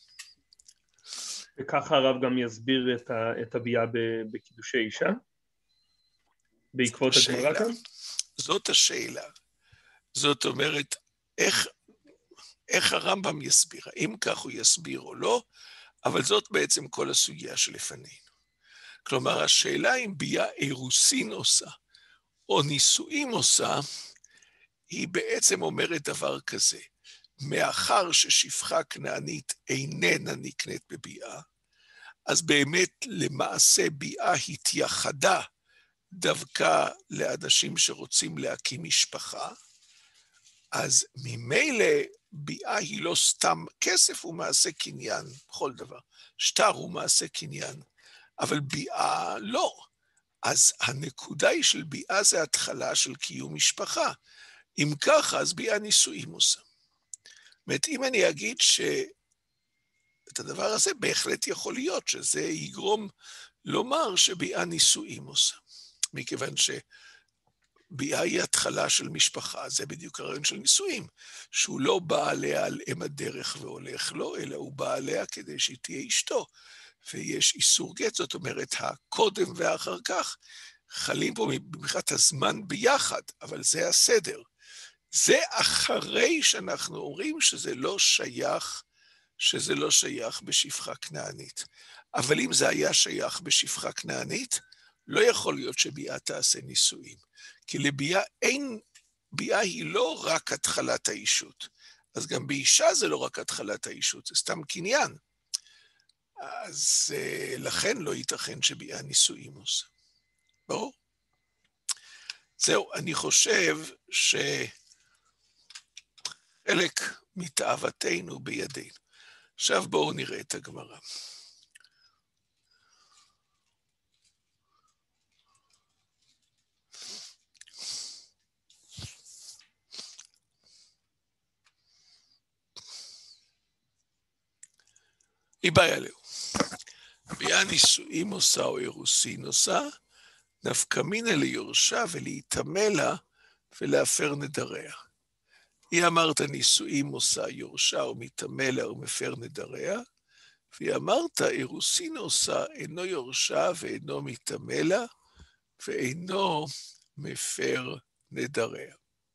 וככה הרב גם יסביר את הביאה בקידושי אישה? בעקבות הגמרא כאן? זאת השאלה. זאת אומרת, איך הרמב"ם יסביר? האם כך הוא יסביר או לא? אבל זאת בעצם כל הסוגיה שלפנינו. כלומר, השאלה אם ביאה אירוסין עושה, או נישואים עושה, היא בעצם אומרת דבר כזה. מאחר ששפחה כנענית איננה נקנית בביאה, אז באמת למעשה ביאה התייחדה דווקא לאנשים שרוצים להקים משפחה, אז ממילא ביאה היא לא סתם כסף, הוא מעשה קניין, בכל דבר. שטר הוא מעשה קניין, אבל ביאה לא. אז הנקודה היא של ביאה זה התחלה של קיום משפחה. אם ככה, אז ביאה נישואים עושה. זאת אומרת, אם אני אגיד שאת הדבר הזה בהחלט יכול להיות, שזה יגרום לומר שביאה נישואים עושה, מכיוון שביאה היא התחלה של משפחה, זה בדיוק הרעיון של נישואים, שהוא לא בא עליה על אם הדרך והולך לו, אלא הוא בא עליה כדי שהיא תהיה אשתו, ויש איסור גט, זאת אומרת, הקודם ואחר כך, חלים פה מבחינת הזמן ביחד, אבל זה הסדר. זה אחרי שאנחנו אומרים שזה לא שייך בשפחה כנענית. אבל אם זה היה שייך בשפחה כנענית, לא יכול להיות שביאה תעשה נישואים. כי ביאה היא לא רק התחלת האישות. אז גם באישה זה לא רק התחלת האישות, זה סתם קניין. אז לכן לא ייתכן שביאה נישואים עושה. ברור? זהו, אני חושב שחלק מתאוותנו בידינו. עכשיו בואו נראה את הגמרא. היא בעיה לו. ביאה נישואים עושה או אירוסין עושה, נפקא מינא ליורשה ולהיטמא לה ולהפר נדריה. היא אמרת נישואים עושה יורשה או מיטמא לה ומפר נדריה, והיא אמרת אירוסין עושה אינו יורשה ואינו מיטמא לה ואינו מפר נדריה.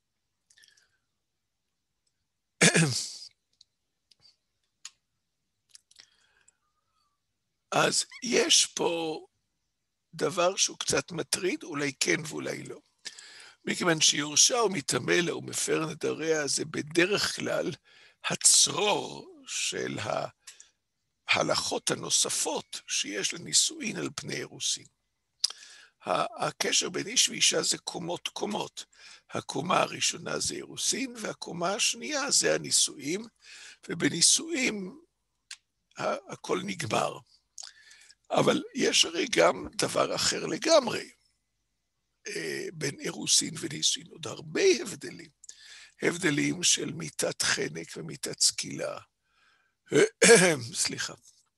אז יש פה דבר שהוא קצת מטריד, אולי כן ואולי לא. מכיוון שיורשה או מיטמא לה ומפר נדריה, זה בדרך כלל הצרור של ההלכות הנוספות שיש לנישואין על פני אירוסין. הקשר בין איש ואישה זה קומות. הקומה הראשונה זה אירוסין, והקומה השנייה זה הנישואים, ובנישואים הכל נגמר. אבל יש הרי גם דבר אחר לגמרי, בין אירוסין ונישואין, עוד הרבה הבדלים. הבדלים של מיתת חנק ומיתת סקילה. סליחה.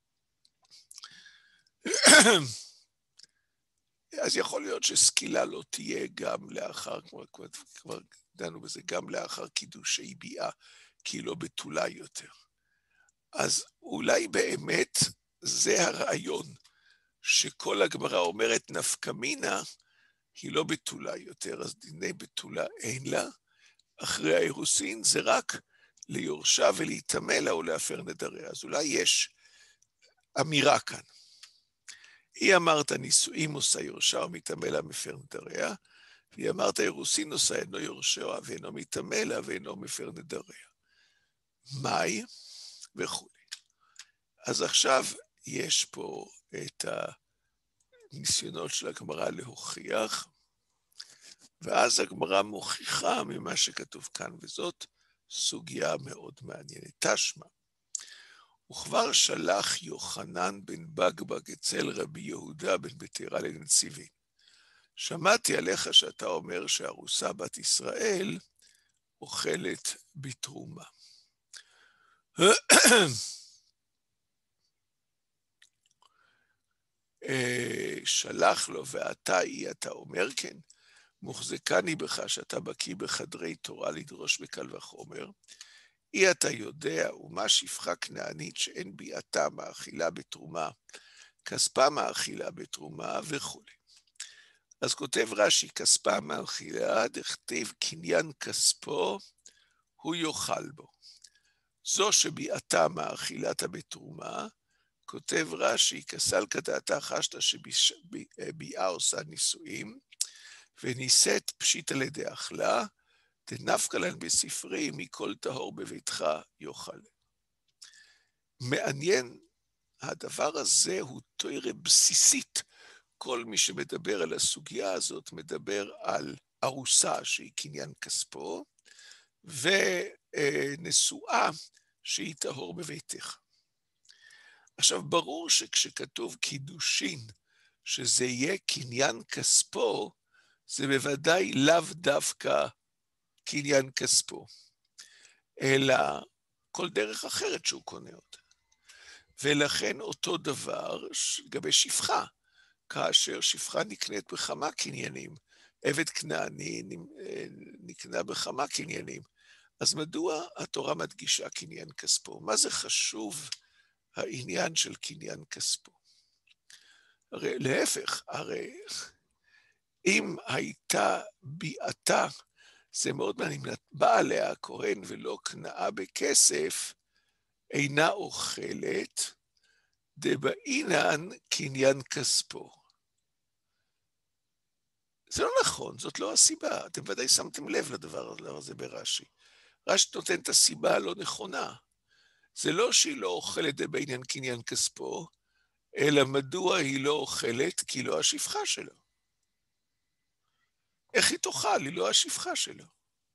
אז יכול להיות שסקילה לא תהיה גם לאחר, כבר דנו בזה, גם לאחר קידושי ביאה, כי היא לא בתולה יותר. אז אולי באמת זה הרעיון, שכל הגמרא אומרת נפקא מינא, היא לא בתולה יותר, אז דיני בתולה אין לה. אחרי האירוסין זה רק ליורשה ולהיטמא לה או להפר נדריה. אז אולי יש אמירה כאן. היא אמרת נישואים עושה יורשה או מיטמא לה מפר נדריה, והיא אמרת אירוסין עושה אינו יורשה ואינו מיטמא לה ואינו מפר נדריה. מאי וכו'. אז עכשיו יש פה את הניסיונות של הגמרא להוכיח, ואז הגמרא מוכיחה ממה שכתוב כאן, וזאת סוגיה מאוד מעניינת. תשמע, וכבר שלח יוחנן בן בגבג אצל רבי יהודה בן בתירא לנציבין. שמעתי עליך שאתה אומר שארוסה בת ישראל אוכלת בתרומה. שלח לו ואתה אתה אומר כן, מוחזקני בך שאתה בקיא בחדרי תורה לדרוש בקל וחומר, אתה יודע ומה שפחה כנענית שאין ביאתה מאכילה בתרומה, כספה מאכילה בתרומה וכו'. אז כותב רש"י, כספה מאכילה, דכתיב קניין כספו, הוא יאכל בו. זו שביאתה מאכילת בתרומה, כותב רש"י, כסל כדעתה חשת שביאה עושה נישואים, ונישאת פשיטא לידי אכלה, דנפקא לן בספרי מכל טהור בביתך יאכל. מעניין, הדבר הזה הוא תורה בסיסית. כל מי שמדבר על הסוגיה הזאת מדבר על ארוסה שהיא קניין כספו, ונשואה שהיא טהור בביתך. עכשיו, ברור שכשכתוב קידושין, שזה יהיה קניין כספו, זה בוודאי לאו דווקא קניין כספו, אלא כל דרך אחרת שהוא קונה אותה. ולכן אותו דבר לגבי שפחה. כאשר שפחה נקנית בכמה קניינים, עבד כנעני נקנה בכמה קניינים, אז מדוע התורה מדגישה קניין כספו? מה זה חשוב העניין של קניין כספו? הרי להפך, הרי אם הייתה ביעתה, זה מאוד מעניין, באה עליה הכהן ולא קנאה בכסף, אינה אוכלת, דבעינן קניין כספו. זה לא נכון, זאת לא הסיבה. אתם ודאי שמתם לב לדבר הזה ברש"י. רש"י נותן את הסיבה הלא נכונה. זה לא שהיא לא אוכלת בעניין קניין כספו, אלא מדוע היא לא אוכלת? כי היא לא השפחה שלו. איך היא תאכל? היא לא השפחה שלו.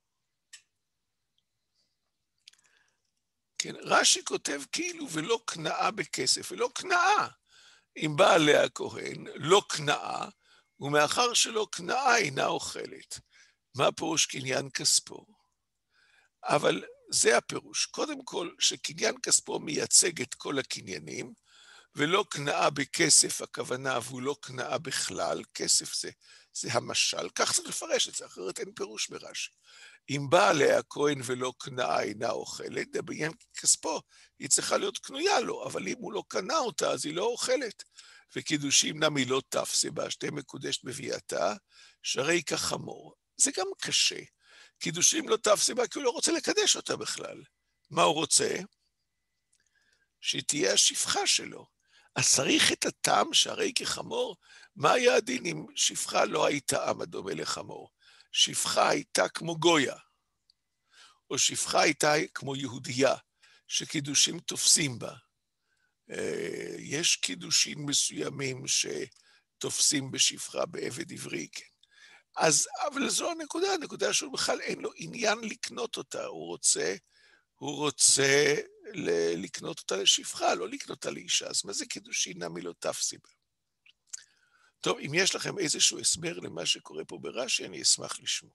כן, רש"י כותב כאילו ולא קנאה בכסף, ולא קנאה. אם בא עליה הכהן, לא קנאה, ומאחר שלא קנאה אינה אוכלת. מה פירוש קניין כספו? אבל זה הפירוש. קודם כל, שקניין כספו מייצג את כל הקניינים, ולא קנאה בכסף, הכוונה, והוא לא קנאה בכלל, כסף זה המשל, כך צריך לפרש את זה, אחרת אין פירוש ברש"י. אם בא עליה הכהן ולא קנאה אינה אוכלת, בעניין כספו היא צריכה להיות קנויה לו, אבל אם הוא לא קנה אותה, אז היא לא אוכלת. וקידושים נמי לא תפסה בה, שתי מקודשת בביאתה, שרי כחמור. זה גם קשה. קידושים לא תפסה בה, כי הוא לא רוצה לקדש אותה בכלל. מה הוא רוצה? שהיא תהיה השפחה שלו. אז צריך את הטעם שהרי כחמור, מה היה הדין אם שפחה לא הייתה עם הדומה לחמור? שפחה הייתה כמו גויה, או שפחה הייתה כמו יהודייה, שקידושים תופסים בה. יש קידושים מסוימים שתופסים בשפחה בעבד עברי, כן. אז, אבל זו הנקודה שהוא בכלל אין לו עניין לקנות אותה, הוא רוצה לקנות אותה לשפחה, לא לקנות אותה לאישה, אז מה זה קידושין נמי לא תפסי בה? טוב, אם יש לכם איזשהו הסבר למה שקורה פה ברש"י, אני אשמח לשמוע.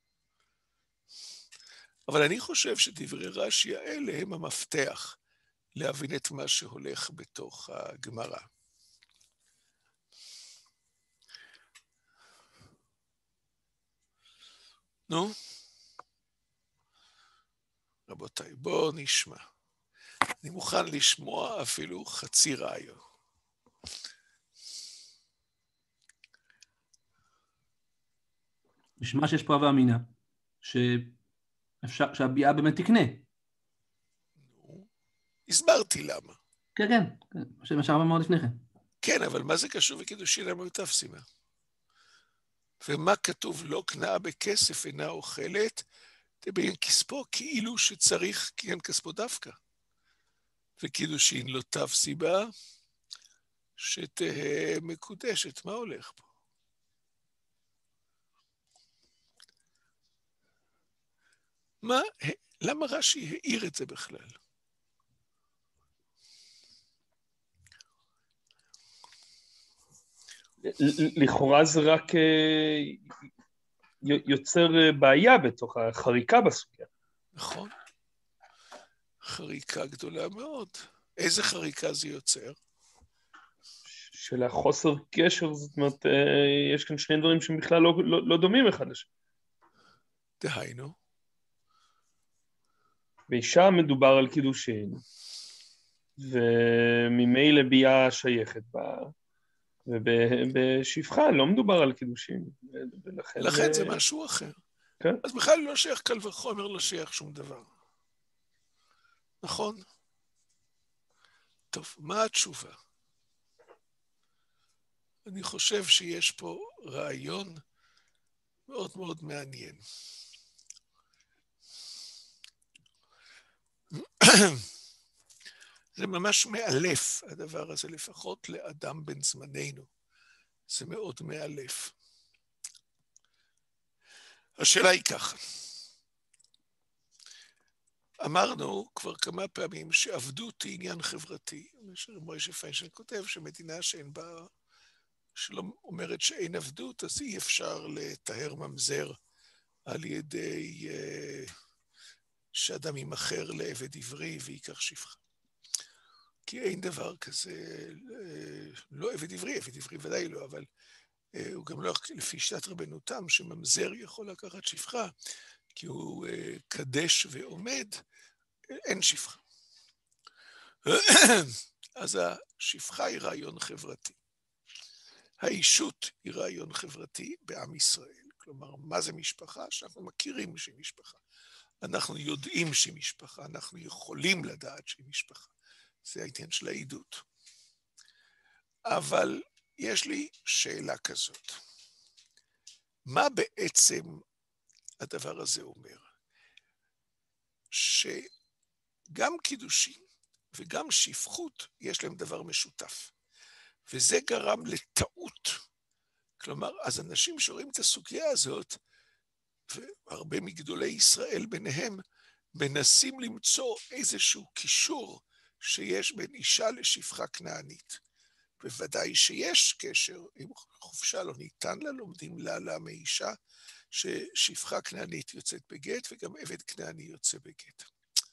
אבל אני חושב שדברי רש"י האלה הם המפתח להבין את מה שהולך בתוך הגמרא. נו? רבותיי, בואו נשמע. אני מוכן לשמוע אפילו חצי רעיון. נשמע שיש פה הווה אמינה, שהביאה באמת תקנה. נו, הסברתי למה. כן, מה שהרמב"ם אמר לפני כן. כן, אבל מה זה קשור בקידושין נמי לא תפסי בה? ומה כתוב? לא קנאה בכסף אינה אוכלת, בעניין כספו כאילו שצריך קניין כספו דווקא. וקידושין לא תפסי בה, שתהא מקודשת. מה הולך פה? למה רש"י העיר את זה בכלל? לכאורה זה רק יוצר בעיה בתוך החריקה בסוגיה. נכון. חריקה גדולה מאוד. איזה חריקה זה יוצר? של החוסר קשר, זאת אומרת, יש כאן שני דברים שהם בכלל לא דומים אחד לשני. דהיינו. באישה מדובר על קידושין, וממילא ביאה שייכת בה, ובשפחה לא מדובר על קידושין. לכן זה משהו אחר. כן. אז בכלל לא שייך קל וחומר, לא שייך שום דבר. נכון? טוב, מה התשובה? אני חושב שיש פה רעיון מאוד מאוד מעניין. זה ממש מאלף, הדבר הזה, לפחות לאדם בן זמננו. זה מאוד מאלף. השאלה היא ככה. אמרנו כבר כמה פעמים שעבדות היא עניין חברתי. מוישה פיינשטיין כותב שמדינה שאין בה, שלא אומרת שאין עבדות, אז אי אפשר לטהר ממזר על ידי שאדם ימכר לעבד עברי ויקח שפחה. כי אין דבר כזה, לא עבד עברי ודאי לא, אבל הוא גם לא לפי שיטת רבנותם, שממזר יכול לקחת שפחה, כי הוא קדש ועומד, אין שפחה. אז השפחה היא רעיון חברתי. האישות היא רעיון חברתי בעם ישראל. כלומר, מה זה משפחה? שאנחנו מכירים שהיא משפחה. אנחנו יודעים שהיא משפחה, אנחנו יכולים לדעת שהיא משפחה. זה העניין של העדות. אבל יש לי שאלה כזאת. מה בעצם הדבר הזה אומר? שגם קידושין וגם שפחות יש להם דבר משותף. וזה גרם לטעות. כלומר, אז אנשים שרואים את הסוגיה הזאת, והרבה מגדולי ישראל ביניהם, מנסים למצוא איזשהו קישור שיש בין אישה לשפחה כנענית. בוודאי שיש קשר, אם חופשה לא ניתן לה, לומדים לה מאישה, ששפחה כנענית יוצאת בגט, וגם עבד כנעני יוצא בגט.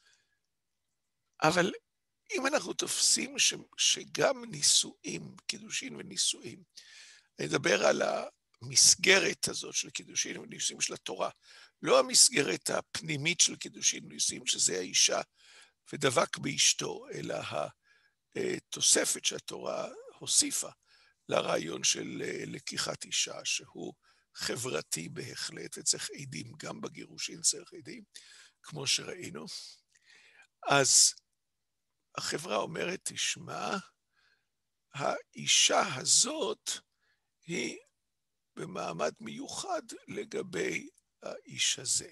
אבל אם אנחנו תופסים שגם נישואים, קידושין ונישואים, אני אדבר על המסגרת הזאת של קידושין ונישואים של התורה, לא המסגרת הפנימית של קידושין ונישואים, שזה האישה ודבק באשתו, אלא התוספת שהתורה הוסיפה לרעיון של לקיחת אישה, שהוא חברתי בהחלט, וצריך עדים, גם בגירושין צריך עדים, כמו שראינו. אז החברה אומרת, תשמע, האישה הזאת היא במעמד מיוחד לגבי האיש הזה.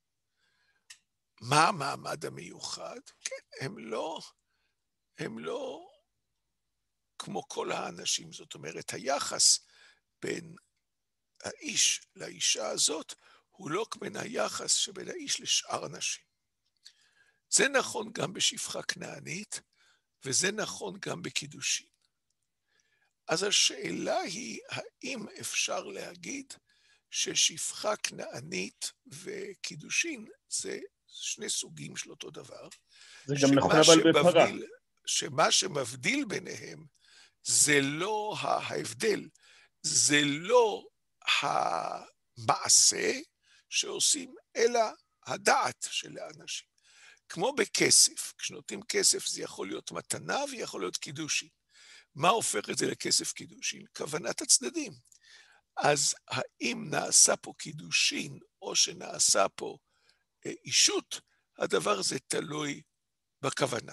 מה המעמד המיוחד? כן, הם לא כמו כל האנשים, זאת אומרת, היחס בין האיש לאישה הזאת, הוא לא כמו היחס שבין האיש לשאר הנשים. זה נכון גם בשפחה כנענית, וזה נכון גם בקידושין. אז השאלה היא, האם אפשר להגיד ששפחה כנענית וקידושין זה שני סוגים של אותו דבר? זה גם נכון אבל בפרה. שמה שמבדיל ביניהם זה לא ההבדל, זה לא המעשה שעושים, אלא הדעת של האנשים. כמו בכסף, כשנותנים כסף זה יכול להיות מתנה ויכול להיות קידושין. מה הופך את זה לכסף קידושין? כוונת הצדדים. אז האם נעשה פה קידושין או שנעשה פה אישות, הדבר הזה תלוי בכוונה.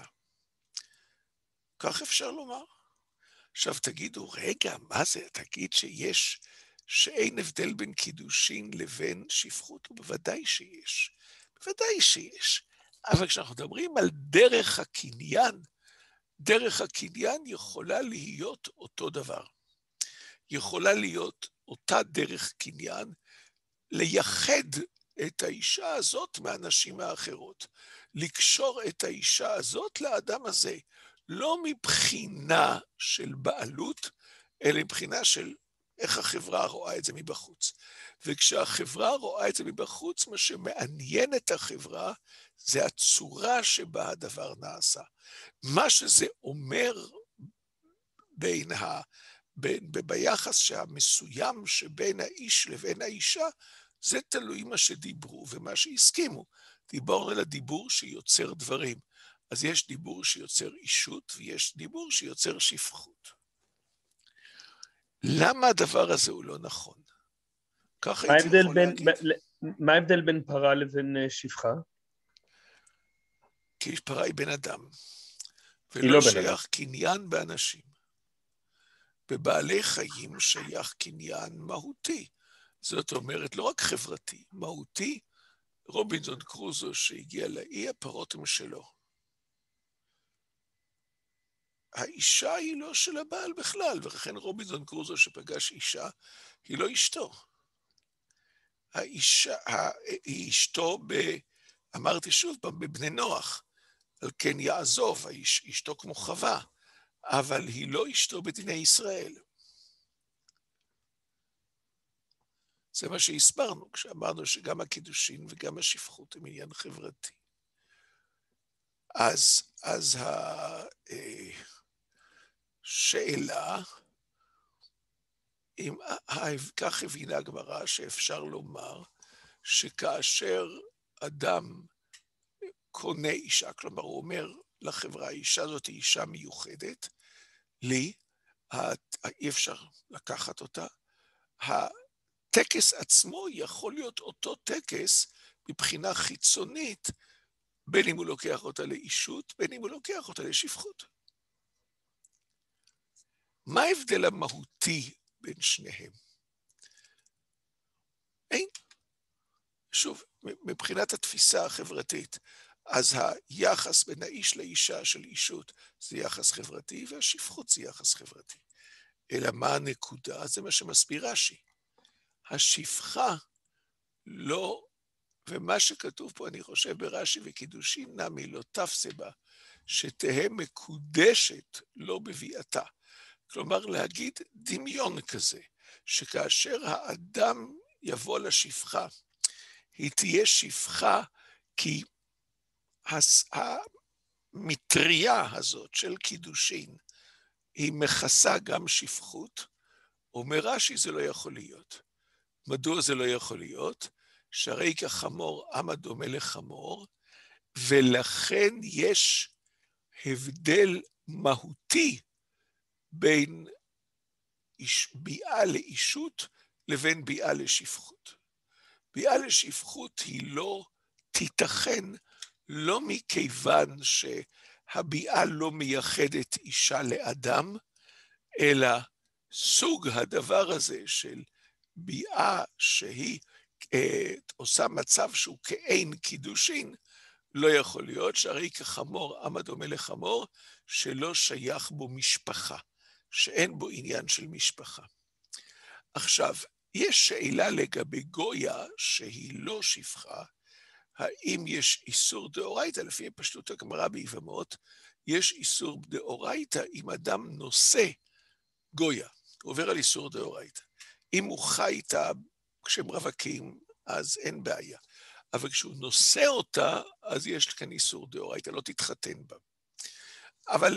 כך אפשר לומר. עכשיו תגידו, רגע, מה זה? תגיד שאין הבדל בין קידושין לבין שפחות, ובוודאי שיש. בוודאי שיש. אבל כשאנחנו מדברים על דרך הקניין, דרך הקניין יכולה להיות אותו דבר. יכולה להיות אותה דרך קניין, לייחד את האישה הזאת מהנשים האחרות. לקשור את האישה הזאת לאדם הזה. לא מבחינה של בעלות, אלא מבחינה של איך החברה רואה את זה מבחוץ. וכשהחברה רואה את זה מבחוץ, מה שמעניין את החברה, זה הצורה שבה הדבר נעשה. מה שזה אומר ביחס המסוים שבין האיש לבין האישה, זה תלוי מה שדיברו ומה שהסכימו. דיברנו על הדיבור שיוצר דברים. אז יש דיבור שיוצר אישות, ויש דיבור שיוצר שפחות. למה הדבר הזה הוא לא נכון? ככה הייתי יכול להגיד. מה ההבדל בין פרה לבין שפחה? כי פרה היא בן אדם. היא ולא לא בן שייך קניין באנשים. בבעלי חיים שייך קניין מהותי. זאת אומרת, לא רק חברתי, מהותי. רובינזון קרוזו שהגיע לאי, הפרות הם שלו. האישה היא לא של הבעל בכלל, ולכן רובינזון קרוזו שפגש אישה, היא לא אשתו. האישה, היא אשתו אמרתי שוב פעם, בבני נוח, על כן יעזוב, אשתו כמו חווה, אבל היא לא אשתו בדיני ישראל. זה מה שהסברנו, כשאמרנו שגם הקידושין וגם השפחות הם עניין חברתי. אז השאלה, אם כך הבינה הגמרא שאפשר לומר, שכאשר אדם קונה אישה, כלומר הוא אומר לחברה, האישה הזאת היא אישה מיוחדת, לי, אי אפשר לקחת אותה, הטקס עצמו יכול להיות אותו טקס מבחינה חיצונית, בין אם הוא לוקח אותה לאישות, בין אם הוא לוקח אותה לשפחות. מה ההבדל המהותי בין שניהם? אין. שוב, מבחינת התפיסה החברתית, אז היחס בין האיש לאישה של אישות זה יחס חברתי, והשפחות זה יחס חברתי. אלא מה הנקודה? זה מה שמסביר רש"י. השפחה לא, ומה שכתוב פה, אני חושב ברש"י וקידושין נמי לא תפסה בה, שתהא מקודשת לא בביאתה. כלומר, להגיד דמיון כזה, שכאשר האדם יבוא לשפחה, היא תהיה שפחה כי המטריה הזאת של קידושין, היא מכסה גם שפחות, אומר רש"י זה לא יכול להיות. מדוע זה לא יכול להיות? שהרי כחמור עם הדומה לחמור, ולכן יש הבדל מהותי בין ביאה לאישות לבין ביאה לשפחות. ביאה לשפחות היא לא תיתכן, לא מכיוון שהביאה לא מייחדת אישה לאדם, אלא סוג הדבר הזה של ביאה שהיא עושה מצב שהוא כאין קידושין, לא יכול להיות, שהרי כחמור עם הדומה לחמור, שלא שייך בו משפחה, שאין בו עניין של משפחה. עכשיו, יש שאלה לגבי גויה שהיא לא שפחה, האם יש איסור דאורייתא, לפי פשטות הגמרא ביבמות, יש איסור דאורייתא אם אדם נושא גויה, עובר על איסור דאורייתא. אם הוא חי איתה כשהם רווקים, אז אין בעיה. אבל כשהוא נושא אותה, אז יש כאן איסור דאורייתא, לא תתחתן בה. אבל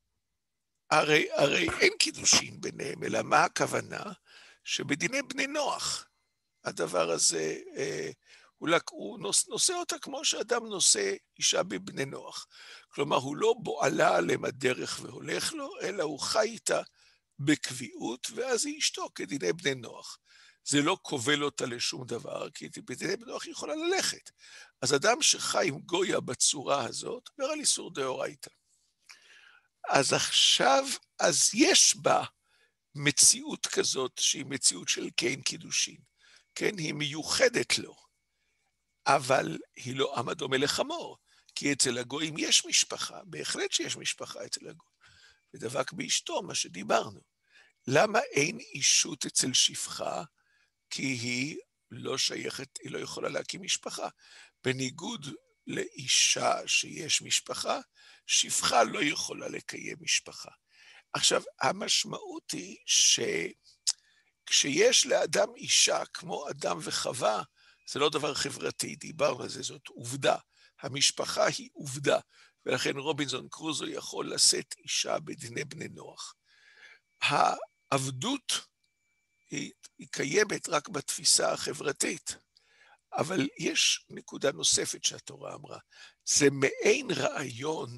הרי אין קידושין ביניהם, אלא מה הכוונה? שבדיני בני נוח, הדבר הזה, הוא נושא אותה כמו שאדם נושא אישה בבני נוח. כלומר, הוא לא בועלה עליהם הדרך והולך לו, אלא הוא חי איתה בקביעות, ואז היא אשתו כדיני בני נוח. זה לא כובל אותה לשום דבר, כי בדיני בני נוח היא יכולה ללכת. אז אדם שחי עם גויה בצורה הזאת, אומר על איסור דאורייתא. אז עכשיו, אז יש בה מציאות כזאת, שהיא מציאות של קין קידושין. כן, היא מיוחדת לו, אבל היא לא עם הדומה לחמור, כי אצל הגויים יש משפחה, בהחלט שיש משפחה אצל הגויים. ודבק באשתו, מה שדיברנו. למה אין אישות אצל שפחה? כי היא לא שייכת, היא לא יכולה להקים משפחה. בניגוד לאישה שיש משפחה, שפחה לא יכולה לקיים משפחה. עכשיו, המשמעות היא שכשיש לאדם אישה כמו אדם וחווה, זה לא דבר חברתי, דיברנו על זה, זאת עובדה. המשפחה היא עובדה, ולכן רובינזון קרוזו יכול לשאת אישה בדיני בני נוח. העבדות היא קיימת רק בתפיסה החברתית, אבל יש נקודה נוספת שהתורה אמרה, זה מעין רעיון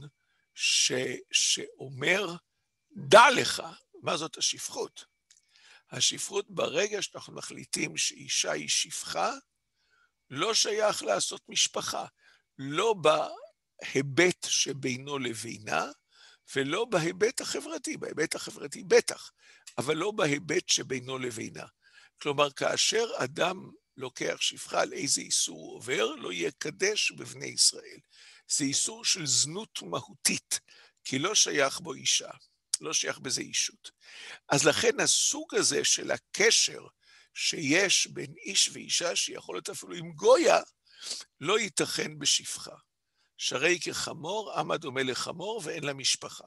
שאומר, דע לך, מה זאת השפחות? השפחות ברגע שאנחנו מחליטים שאישה היא שפחה, לא שייך לעשות משפחה, לא בהיבט שבינו לבינה, ולא בהיבט החברתי, בהיבט החברתי בטח, אבל לא בהיבט שבינו לבינה. כלומר, כאשר אדם לוקח שפחה על איזה איסור הוא עובר, לא יקדש בבני ישראל. זה איסור של זנות מהותית, כי לא שייך בו אישה, לא שייך בזה אישות. אז לכן הסוג הזה של הקשר שיש בין איש ואישה, שיכול להיות אפילו עם גויה, לא ייתכן בשפחה. שהרי כחמור, עם הדומה לחמור ואין לה משפחה.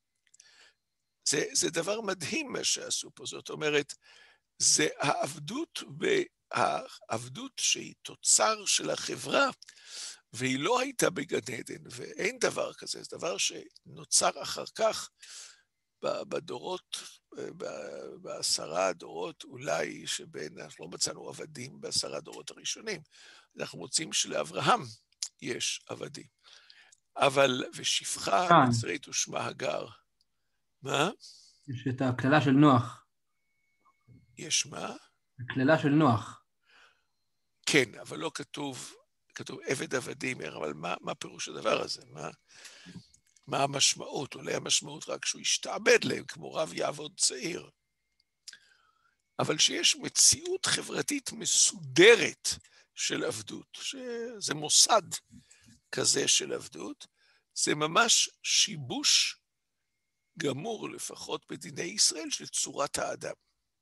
זה דבר מדהים מה שעשו פה, זאת אומרת, זה העבדות שהיא תוצר של החברה, והיא לא הייתה בגן עדן, ואין דבר כזה, זה דבר שנוצר אחר כך בדורות, ב10 דורות אולי שבין, אנחנו לא מצאנו עבדים ב10 דורות הראשונים, אנחנו מוצאים שלאברהם יש עבדים. אבל, ושפחה המצרית ושמה הגר. מה? יש את הכללה של נוח. יש מה? הכללה של נוח. כן, אבל לא כתוב עבד עבדים, אבל מה פירוש הדבר הזה? מה המשמעות? אולי המשמעות רק שהוא ישתעבד להם, כמו רב יעבוד צעיר. אבל שיש מציאות חברתית מסודרת של עבדות, שזה מוסד כזה של עבדות, זה ממש שיבוש גמור, לפחות בדיני ישראל, של צורת האדם.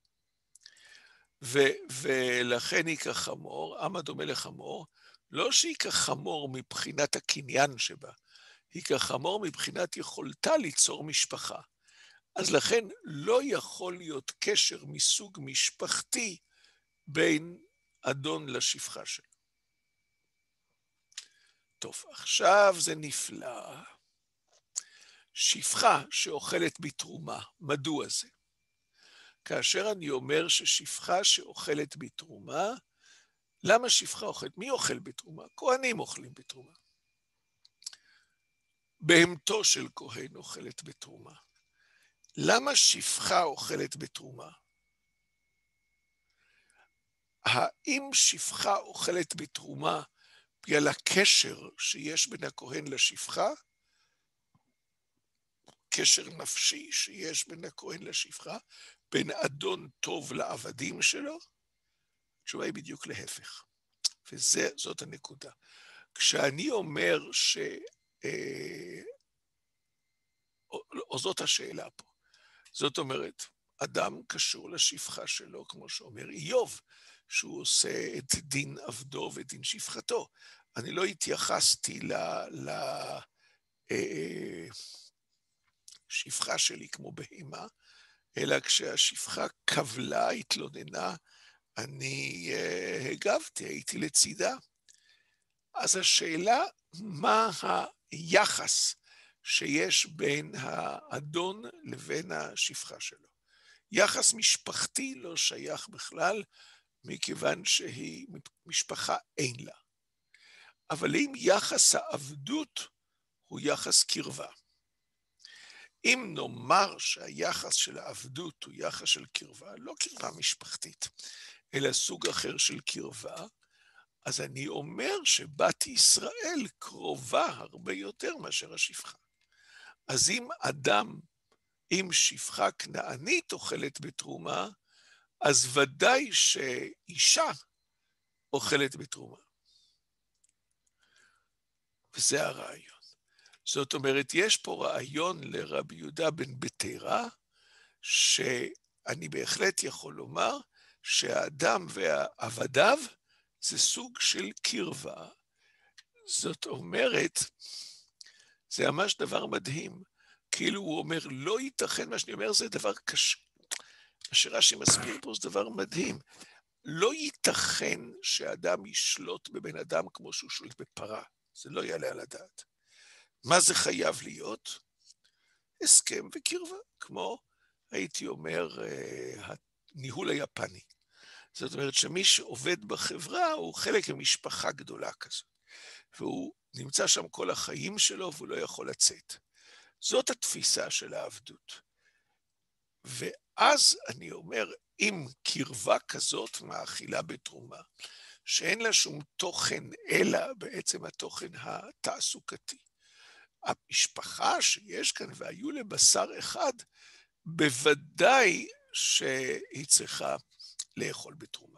ולכן היא כחמור, עם הדומה לחמור, לא שהיא כחמור מבחינת הקניין שבה, היא כחמור מבחינת יכולתה ליצור משפחה. אז לכן לא יכול להיות קשר מסוג משפחתי בין אדון לשפחה שלו. טוב, עכשיו זה נפלא. שפחה שאוכלת בתרומה, מדוע זה? כאשר אני אומר ששפחה שאוכלת בתרומה, למה שפחה אוכלת? מי אוכל בתרומה? כהנים אוכלים בתרומה. בהמתו של כהן אוכלת בתרומה. למה שפחה אוכלת בתרומה? האם שפחה אוכלת בתרומה בגלל הקשר שיש בין הכהן לשפחה? קשר נפשי שיש בין הכהן לשפחה? בין אדון טוב לעבדים שלו? התשובה היא בדיוק להפך. וזאת הנקודה. כשאני אומר או זאת השאלה פה. זאת אומרת, אדם קשור לשפחה שלו, כמו שאומר איוב, שהוא עושה את דין עבדו ודין שפחתו. אני לא התייחסתי לשפחה שלי כמו בהימה, אלא כשהשפחה קבלה, התלוננה, אני הגבתי, הייתי לצידה. אז השאלה, מה היחס שיש בין האדון לבין השפחה שלו? יחס משפחתי לא שייך בכלל, מכיוון שהיא משפחה אין לה. אבל אם יחס העבדות הוא יחס קרבה. אם נאמר שהיחס של העבדות הוא יחס של קרבה, לא קרבה משפחתית, אלא סוג אחר של קרבה, אז אני אומר שבת ישראל קרובה הרבה יותר מאשר השפחה. אז אם שפחה כנענית אוכלת בתרומה, אז ודאי שאישה אוכלת בתרומה. וזה הרעיון. זאת אומרת, יש פה רעיון לרבי יהודה בן בתרא, שאני בהחלט יכול לומר שהאדם ועבדיו זה סוג של קרבה. זאת אומרת, זה ממש דבר מדהים. כאילו הוא אומר, לא ייתכן, מה שאני אומר זה דבר קשה. מה שרש"י מסביר פה זה דבר מדהים. לא ייתכן שאדם ישלוט בבן אדם כמו שהוא שולט בפרה. זה לא יעלה על הדעת. מה זה חייב להיות? הסכם וקרבה, כמו הייתי אומר, הניהול היפני. זאת אומרת שמי שעובד בחברה הוא חלק ממשפחה גדולה כזאת, והוא נמצא שם כל החיים שלו והוא לא יכול לצאת. זאת התפיסה של העבדות. ואז אני אומר, אם קרבה כזאת מאכילה בתרומה, שאין לה שום תוכן אלא בעצם התוכן התעסוקתי, המשפחה שיש כאן והיו לבשר אחד, בוודאי שהיא צריכה לאכול בתרומה.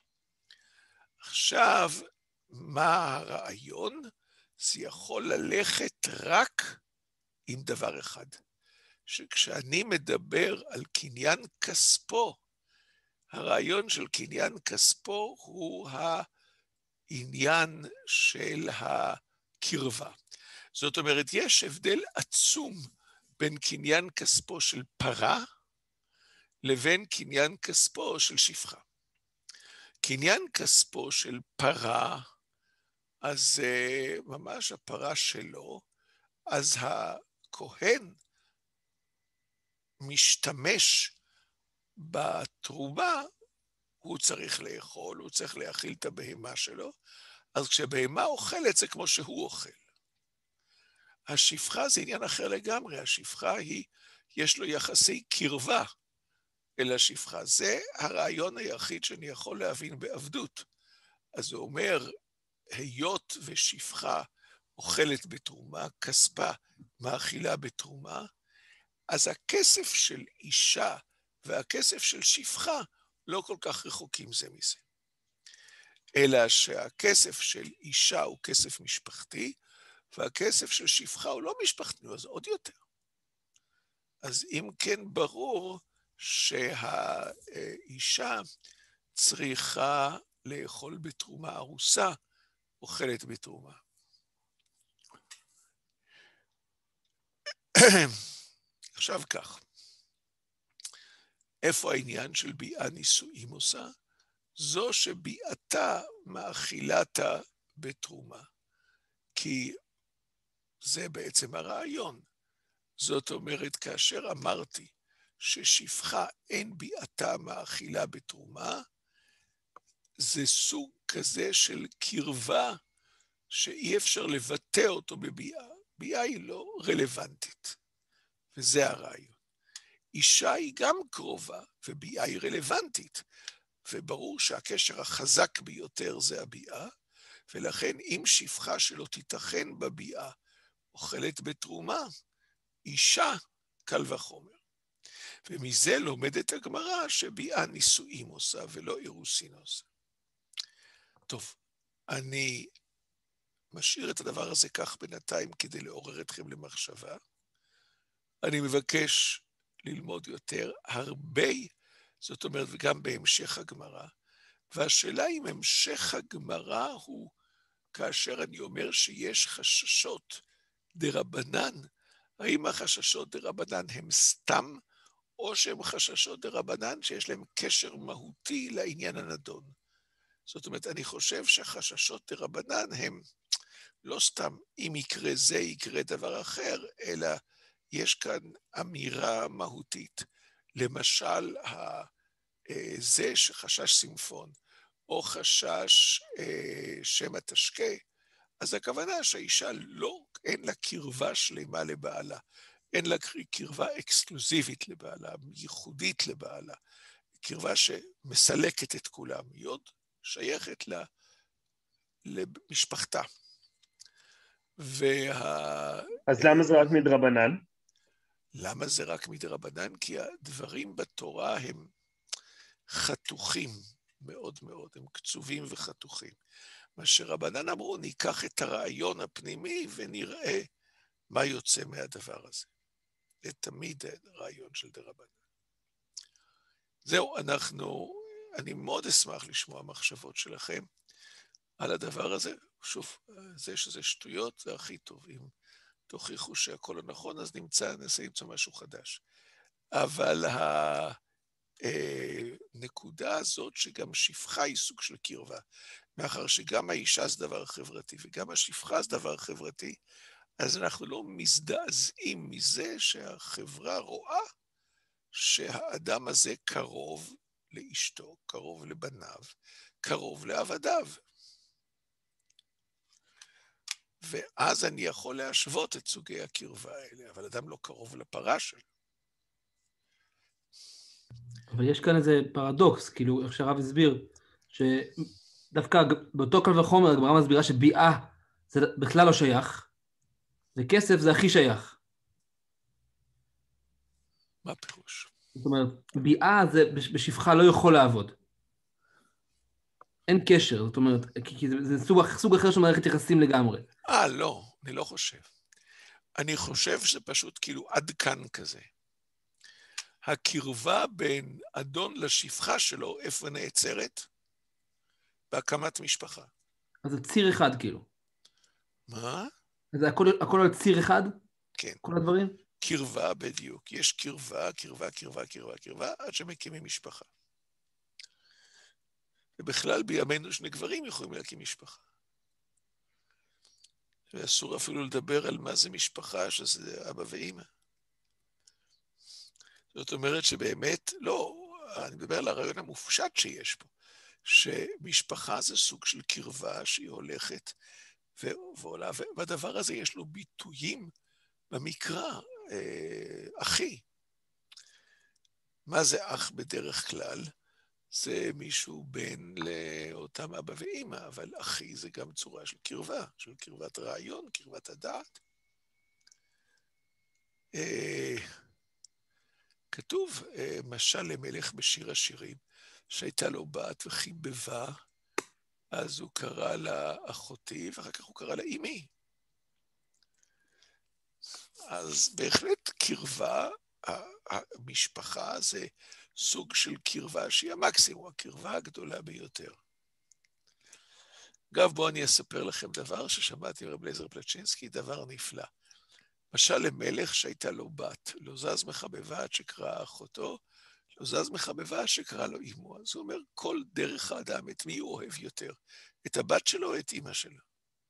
עכשיו, מה הרעיון? זה יכול ללכת רק עם דבר אחד, שכשאני מדבר על קניין כספו, הרעיון של קניין כספו הוא העניין של הקרבה. זאת אומרת, יש הבדל עצום בין קניין כספו של פרה לבין קניין כספו של שפחה. קניין כספו של פרה אז ממש הפרה שלו, אז הכהן משתמש בתרומה, הוא צריך לאכול, הוא צריך להאכיל את הבהמה שלו, אז כשבהמה אוכלת זה כמו שהוא אוכל. השפחה זה עניין אחר לגמרי, השפחה היא, יש לו יחסי קרבה אל השפחה. זה הרעיון היחיד שאני יכול להבין בעבדות. אז הוא אומר, היות ושפחה אוכלת בתרומה, כספה מאכילה בתרומה, אז הכסף של אישה והכסף של שפחה לא כל כך רחוקים זה מזה. אלא שהכסף של אישה הוא כסף משפחתי, והכסף של שפחה הוא לא משפחתי, אז עוד יותר. אז אם כן ברור שהאישה צריכה לאכול בתרומה, ארוסה אוכלת בתרומה. עכשיו כך, איפה העניין של ביאה נישואים עושה? זו שביאתה מאכילתה בתרומה, כי זה בעצם הרעיון. זאת אומרת, כאשר אמרתי ששפחה אין ביאתה מאכילה בתרומה, זה סוג כזה של קרבה שאי אפשר לבטא אותו בביאה. ביאה היא לא רלוונטית, וזה הרעיון. אישה היא גם קרובה, וביאה היא רלוונטית, וברור שהקשר החזק ביותר זה הביאה, ולכן אם שפחה שלא תיתכן בביאה אוכלת בתרומה, אישה קל וחומר. ומזה לומדת הגמרא שביאה נישואים עושה ולא אירוסין עושה. טוב, אני משאיר את הדבר הזה כך בינתיים כדי לעורר אתכם למחשבה. אני מבקש ללמוד יותר הרבה, זאת אומרת, וגם בהמשך הגמרא. והשאלה אם המשך הגמרא הוא כאשר אני אומר שיש חששות דרבנן, האם החששות דרבנן הם סתם, או שהם חששות דרבנן שיש להם קשר מהותי לעניין הנדון. זאת אומרת, אני חושב שהחששות דרבנן הם לא סתם אם יקרה זה, יקרה דבר אחר, אלא יש כאן אמירה מהותית. למשל, זה שחשש סימפון, או חשש שמא תשקה, אז הכוונה שהאישה אין לה קרבה שלמה לבעלה, אין לה קרבה אקסקלוזיבית לבעלה, ייחודית לבעלה, קרבה שמסלקת את כולם, היא עוד שייכת למשפחתה. אז למה זה רק מדרבנן? למה זה רק מדרבנן? כי הדברים בתורה הם חתוכים מאוד מאוד, הם קצובים וחתוכים. מה שרבנן אמרו, ניקח את הרעיון הפנימי ונראה מה יוצא מהדבר הזה. זה תמיד הרעיון של דרבנן. זהו, אני מאוד אשמח לשמוע מחשבות שלכם על הדבר הזה. שוב, זה שזה שטויות, זה הכי טוב. אם תוכיחו שהכל לא נכון, אז ננסה למצוא משהו חדש. אבל הנקודה הזאת שגם שפחה היא סוג של קרבה, מאחר שגם האישה זה דבר חברתי וגם השפחה זה דבר חברתי, אז אנחנו לא מזדעזעים מזה שהחברה רואה שהאדם הזה קרוב לאשתו, קרוב לבניו, קרוב לעבדיו. ואז אני יכול להשוות את סוגי הקרבה האלה, אבל אדם לא קרוב לפרה שלו. אבל יש כאן איזה פרדוקס, כאילו, איך שהרב הסביר, שדווקא באותו קל וחומר, הגמרא מסבירה שביאה זה בכלל לא שייך, וכסף זה הכי שייך. מה פירוש? זאת אומרת, ביאה זה בשפחה לא יכול לעבוד. אין קשר, זאת אומרת, כי זה סוג אחר של מערכת יחסים לגמרי. לא, אני לא חושב. אני חושב שזה פשוט כאילו עד כאן כזה. הקרבה בין אדון לשפחה שלו, איפה נעצרת? בהקמת משפחה. אז זה ציר אחד כאילו. מה? אז הכל על ציר אחד? כן. כל הדברים? קרבה בדיוק. יש קרבה, עד שמקימים משפחה. ובכלל בימינו שני גברים יכולים להקים משפחה. ואסור אפילו לדבר על מה זה משפחה, שזה אבא ואמא. זאת אומרת שבאמת, לא, אני מדבר על הרעיון המופשט שיש פה, שמשפחה זה סוג של קרבה שהיא הולכת ועולה, והדבר הזה יש לו ביטויים במקרא, אחי. מה זה אח בדרך כלל? זה מישהו בן לאותם אבא ואמא, אבל אחי זה גם צורה של קרבה, של קרבת רעיון, קרבת הדעת. כתוב, משל למלך בשיר השירים, שהייתה לו בת וחיבבה, אז הוא קרא לה אחותי, ואחר כך הוא קרא לה אמי. אז בהחלט קרבה, המשפחה זה סוג של קרבה שהיא המקסימום, הקרבה הגדולה ביותר. אגב, בואו אני אספר לכם דבר ששמעתי מרב אליעזר פלצ'ינסקי, דבר נפלא. משל למלך שהייתה לו בת, לא זז מחבבה עד שקרא אחותו, לא זז מחבבה שקרא לו אמו. אז הוא אומר, כל דרך האדם, את מי הוא אוהב יותר? את הבת שלו או את אמא שלו?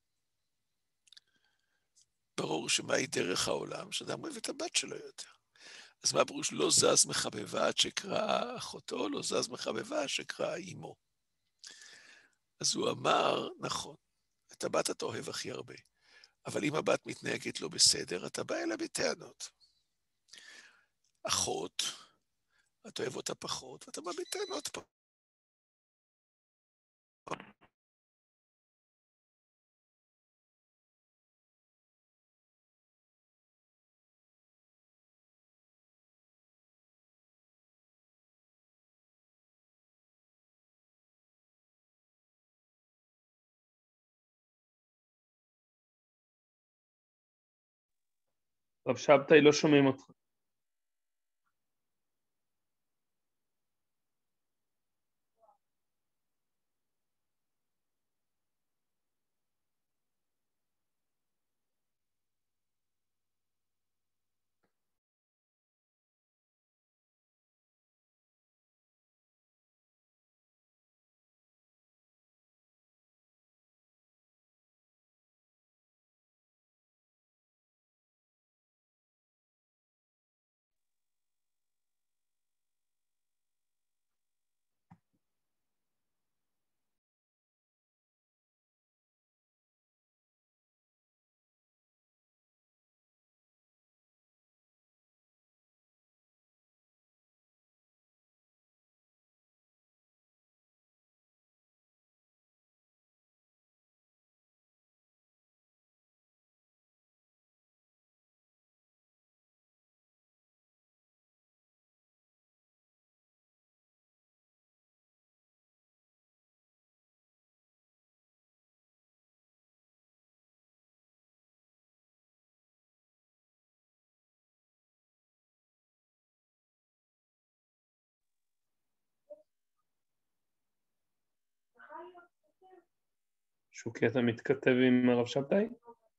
ברור שמהי דרך העולם, שאדם אוהב את הבת שלו יותר. אז מה פירוש? לא זז מחבבה עד שקרא אחותו, לא זז מחבבה עד שקרא אמו. אז הוא אמר, נכון, את הבת אתה אוהב הכי הרבה, אבל אם הבת מתנהגת לא בסדר, אתה בא אליה בטענות. אחות, אתה אוהב אותה פחות, ואתה בא בטענות פה. רב שבתאי, לא שומעים אותך. שוקי, אתה מתכתב עם הרב שבתאי?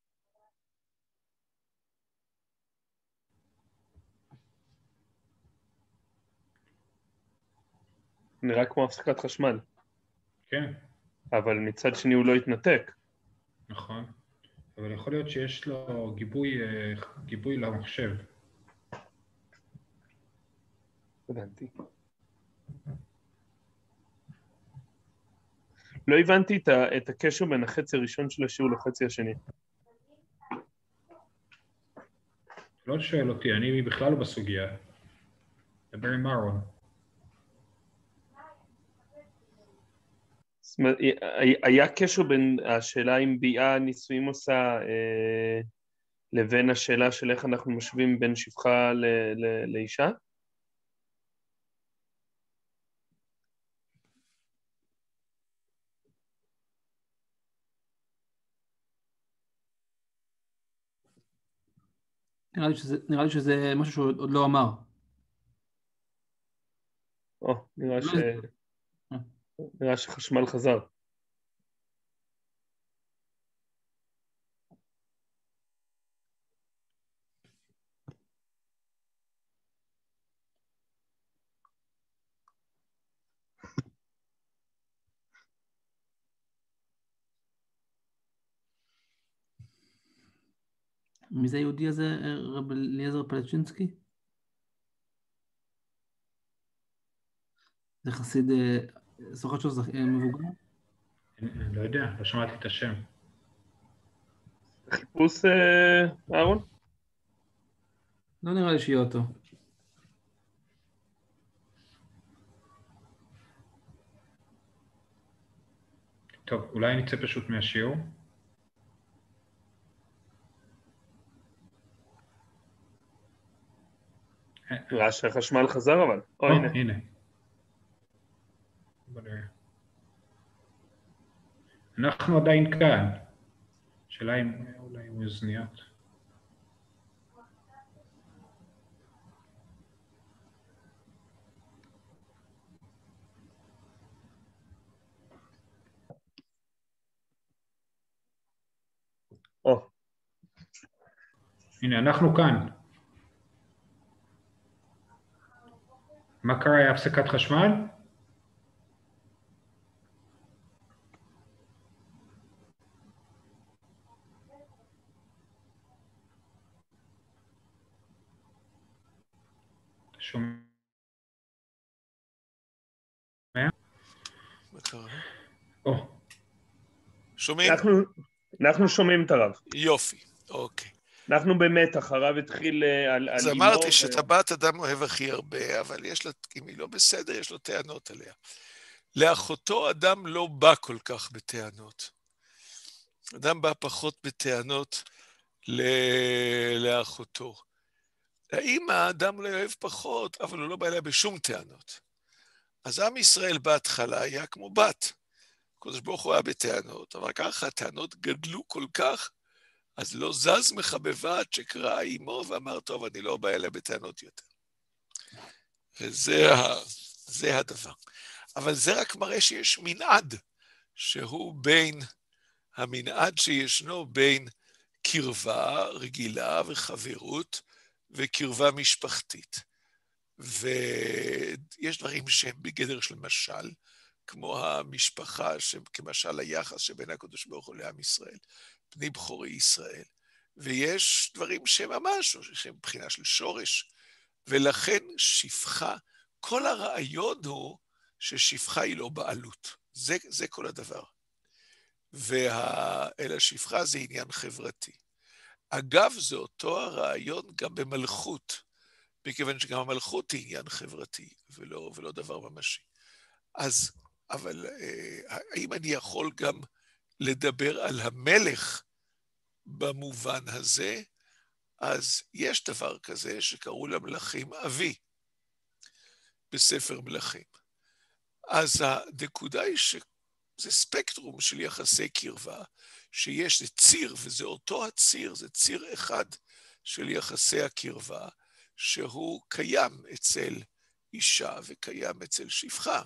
נראה כמו הפסקת חשמל. כן, אבל מצד שני הוא לא התנתק. נכון. אבל יכול להיות שיש לו גיבוי למחשב. הבנתי. לא הבנתי את הקשר בין החצי הראשון של השיעור לחצי השני. לא שואל אותי, אני בכלל לא בסוגיה. דבר עם אהרון. זאת אומרת, היה קשר בין השאלה אם ביאה נישואים עושה לבין השאלה של איך אנחנו משווים בין שפחה לאישה? נראה לי שזה משהו שהוא עוד לא אמר. נראה שחשמל חזר. מי זה היהודי הזה, רב אליעזר פלצ'ינסקי? זה חסיד, זוכר שהוא מבוגר? אני לא יודע, לא שמעתי את השם. חיפוש אהרון? לא נראה לי שיהיה אותו. טוב, אולי נצא פשוט מהשיעור. ראה שהחשמל חזר אבל. הנה. בוא נראה. אנחנו עדיין כאן. שאלה אם אולי עם אוזניות. הנה, אנחנו כאן. מה קרה? היה הפסקת חשמל? שומע? מה קרה? שומעים? אנחנו שומעים את הרב. יופי, אוקיי. אנחנו במתח, הרב התחיל על אז אימו. אמרתי שטבעת אדם אוהב הכי הרבה, אבל אם היא לא בסדר, יש לו טענות עליה. לאחותו אדם לא בא כל כך בטענות. אדם בא פחות בטענות לאחותו. האמא, האדם לא אוהב פחות, אבל הוא לא בא אליה בשום טענות. אז עם ישראל בהתחלה היה כמו בת. הקדוש ברוך הוא היה בטענות, אבל ככה הטענות גדלו כל כך, אז לא זז מחבבה עד שקרא אמו ואמר, טוב, אני לא בא אליה בטענות יותר. וזה הדבר. אבל זה רק מראה שיש מנעד, שהוא בין המנעד שישנו בין קרבה רגילה וחברות וקרבה משפחתית. ויש דברים שהם בגדר של משל, כמו המשפחה, כמשל היחס שבין הקדוש ברוך הוא לעם ישראל, בני בכורי ישראל. ויש דברים שהם ממש, שהם מבחינה של שורש, ולכן שפחה, כל הרעיון הוא ששפחה היא לא בעלות. זה כל הדבר. אלא שפחה זה עניין חברתי. אגב, זה אותו הרעיון גם במלכות, מכיוון שגם המלכות היא עניין חברתי, ולא דבר ממשי. אז, אבל האם אני יכול גם לדבר על המלך במובן הזה? אז יש דבר כזה שקראו למלכים אבי, בספר מלכים. אז הנקודה היא שזה ספקטרום של יחסי קרבה, שיש, זה ציר, וזה אותו הציר, זה ציר אחד של יחסי הקרבה, שהוא קיים אצל אישה וקיים אצל שפחה.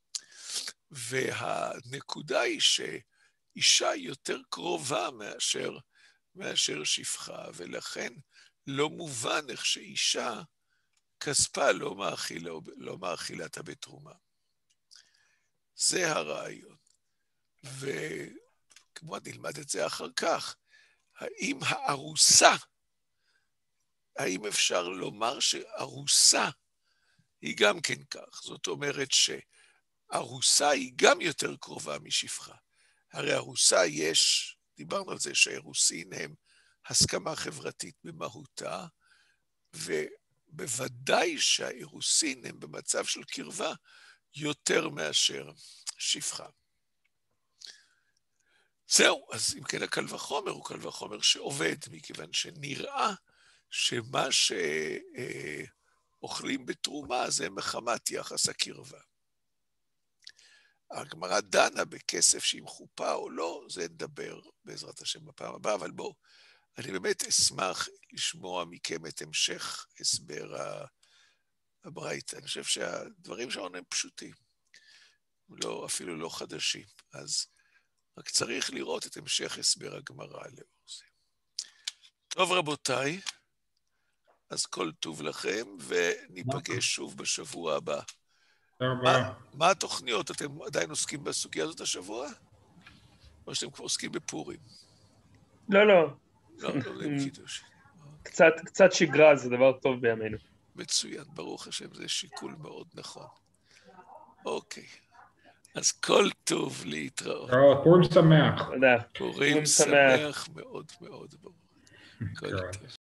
והנקודה היא שאישה היא יותר קרובה מאשר שפחה, ולכן לא מובן איך שאישה כספה לא מאכילתה בתרומה. זה הרעיון. וכמו נלמד את זה אחר כך, האם האם אפשר לומר שארוסה היא גם כן כך? זאת אומרת שארוסה היא גם יותר קרובה משפחה. הרי ארוסה דיברנו על זה שהאירוסין הם הסכמה חברתית במהותה, ובוודאי שהאירוסין הם במצב של קרבה יותר מאשר שפחה. זהו, אז אם כן הקל וחומר הוא קל וחומר שעובד, מכיוון שנראה שמה שאוכלים בתרומה זה מחמת יחס הקרבה. הגמרא דנה בכסף שעם חופה או לא, זה נדבר בעזרת השם בפעם הבאה, אבל בואו, אני באמת אשמח לשמוע מכם את המשך הסבר הברייתא. אני חושב שהדברים שלנו הם פשוטים, אפילו לא חדשים, אז רק צריך לראות את המשך הסבר הגמרא לאור זה. טוב רבותיי, אז כל טוב לכם, וניפגש שוב בשבוע הבא. מה התוכניות? אתם עדיין עוסקים בסוגיה הזאת השבוע? או שאתם כבר עוסקים בפורים? לא. לא, לא, קידוש. קצת שגרה זה דבר טוב בימינו. מצוין, ברוך השם, זה שיקול מאוד נכון. אוקיי, אז כל טוב להתראות. פורים שמח. תודה. פורים שמח מאוד מאוד ברור. כל טוב.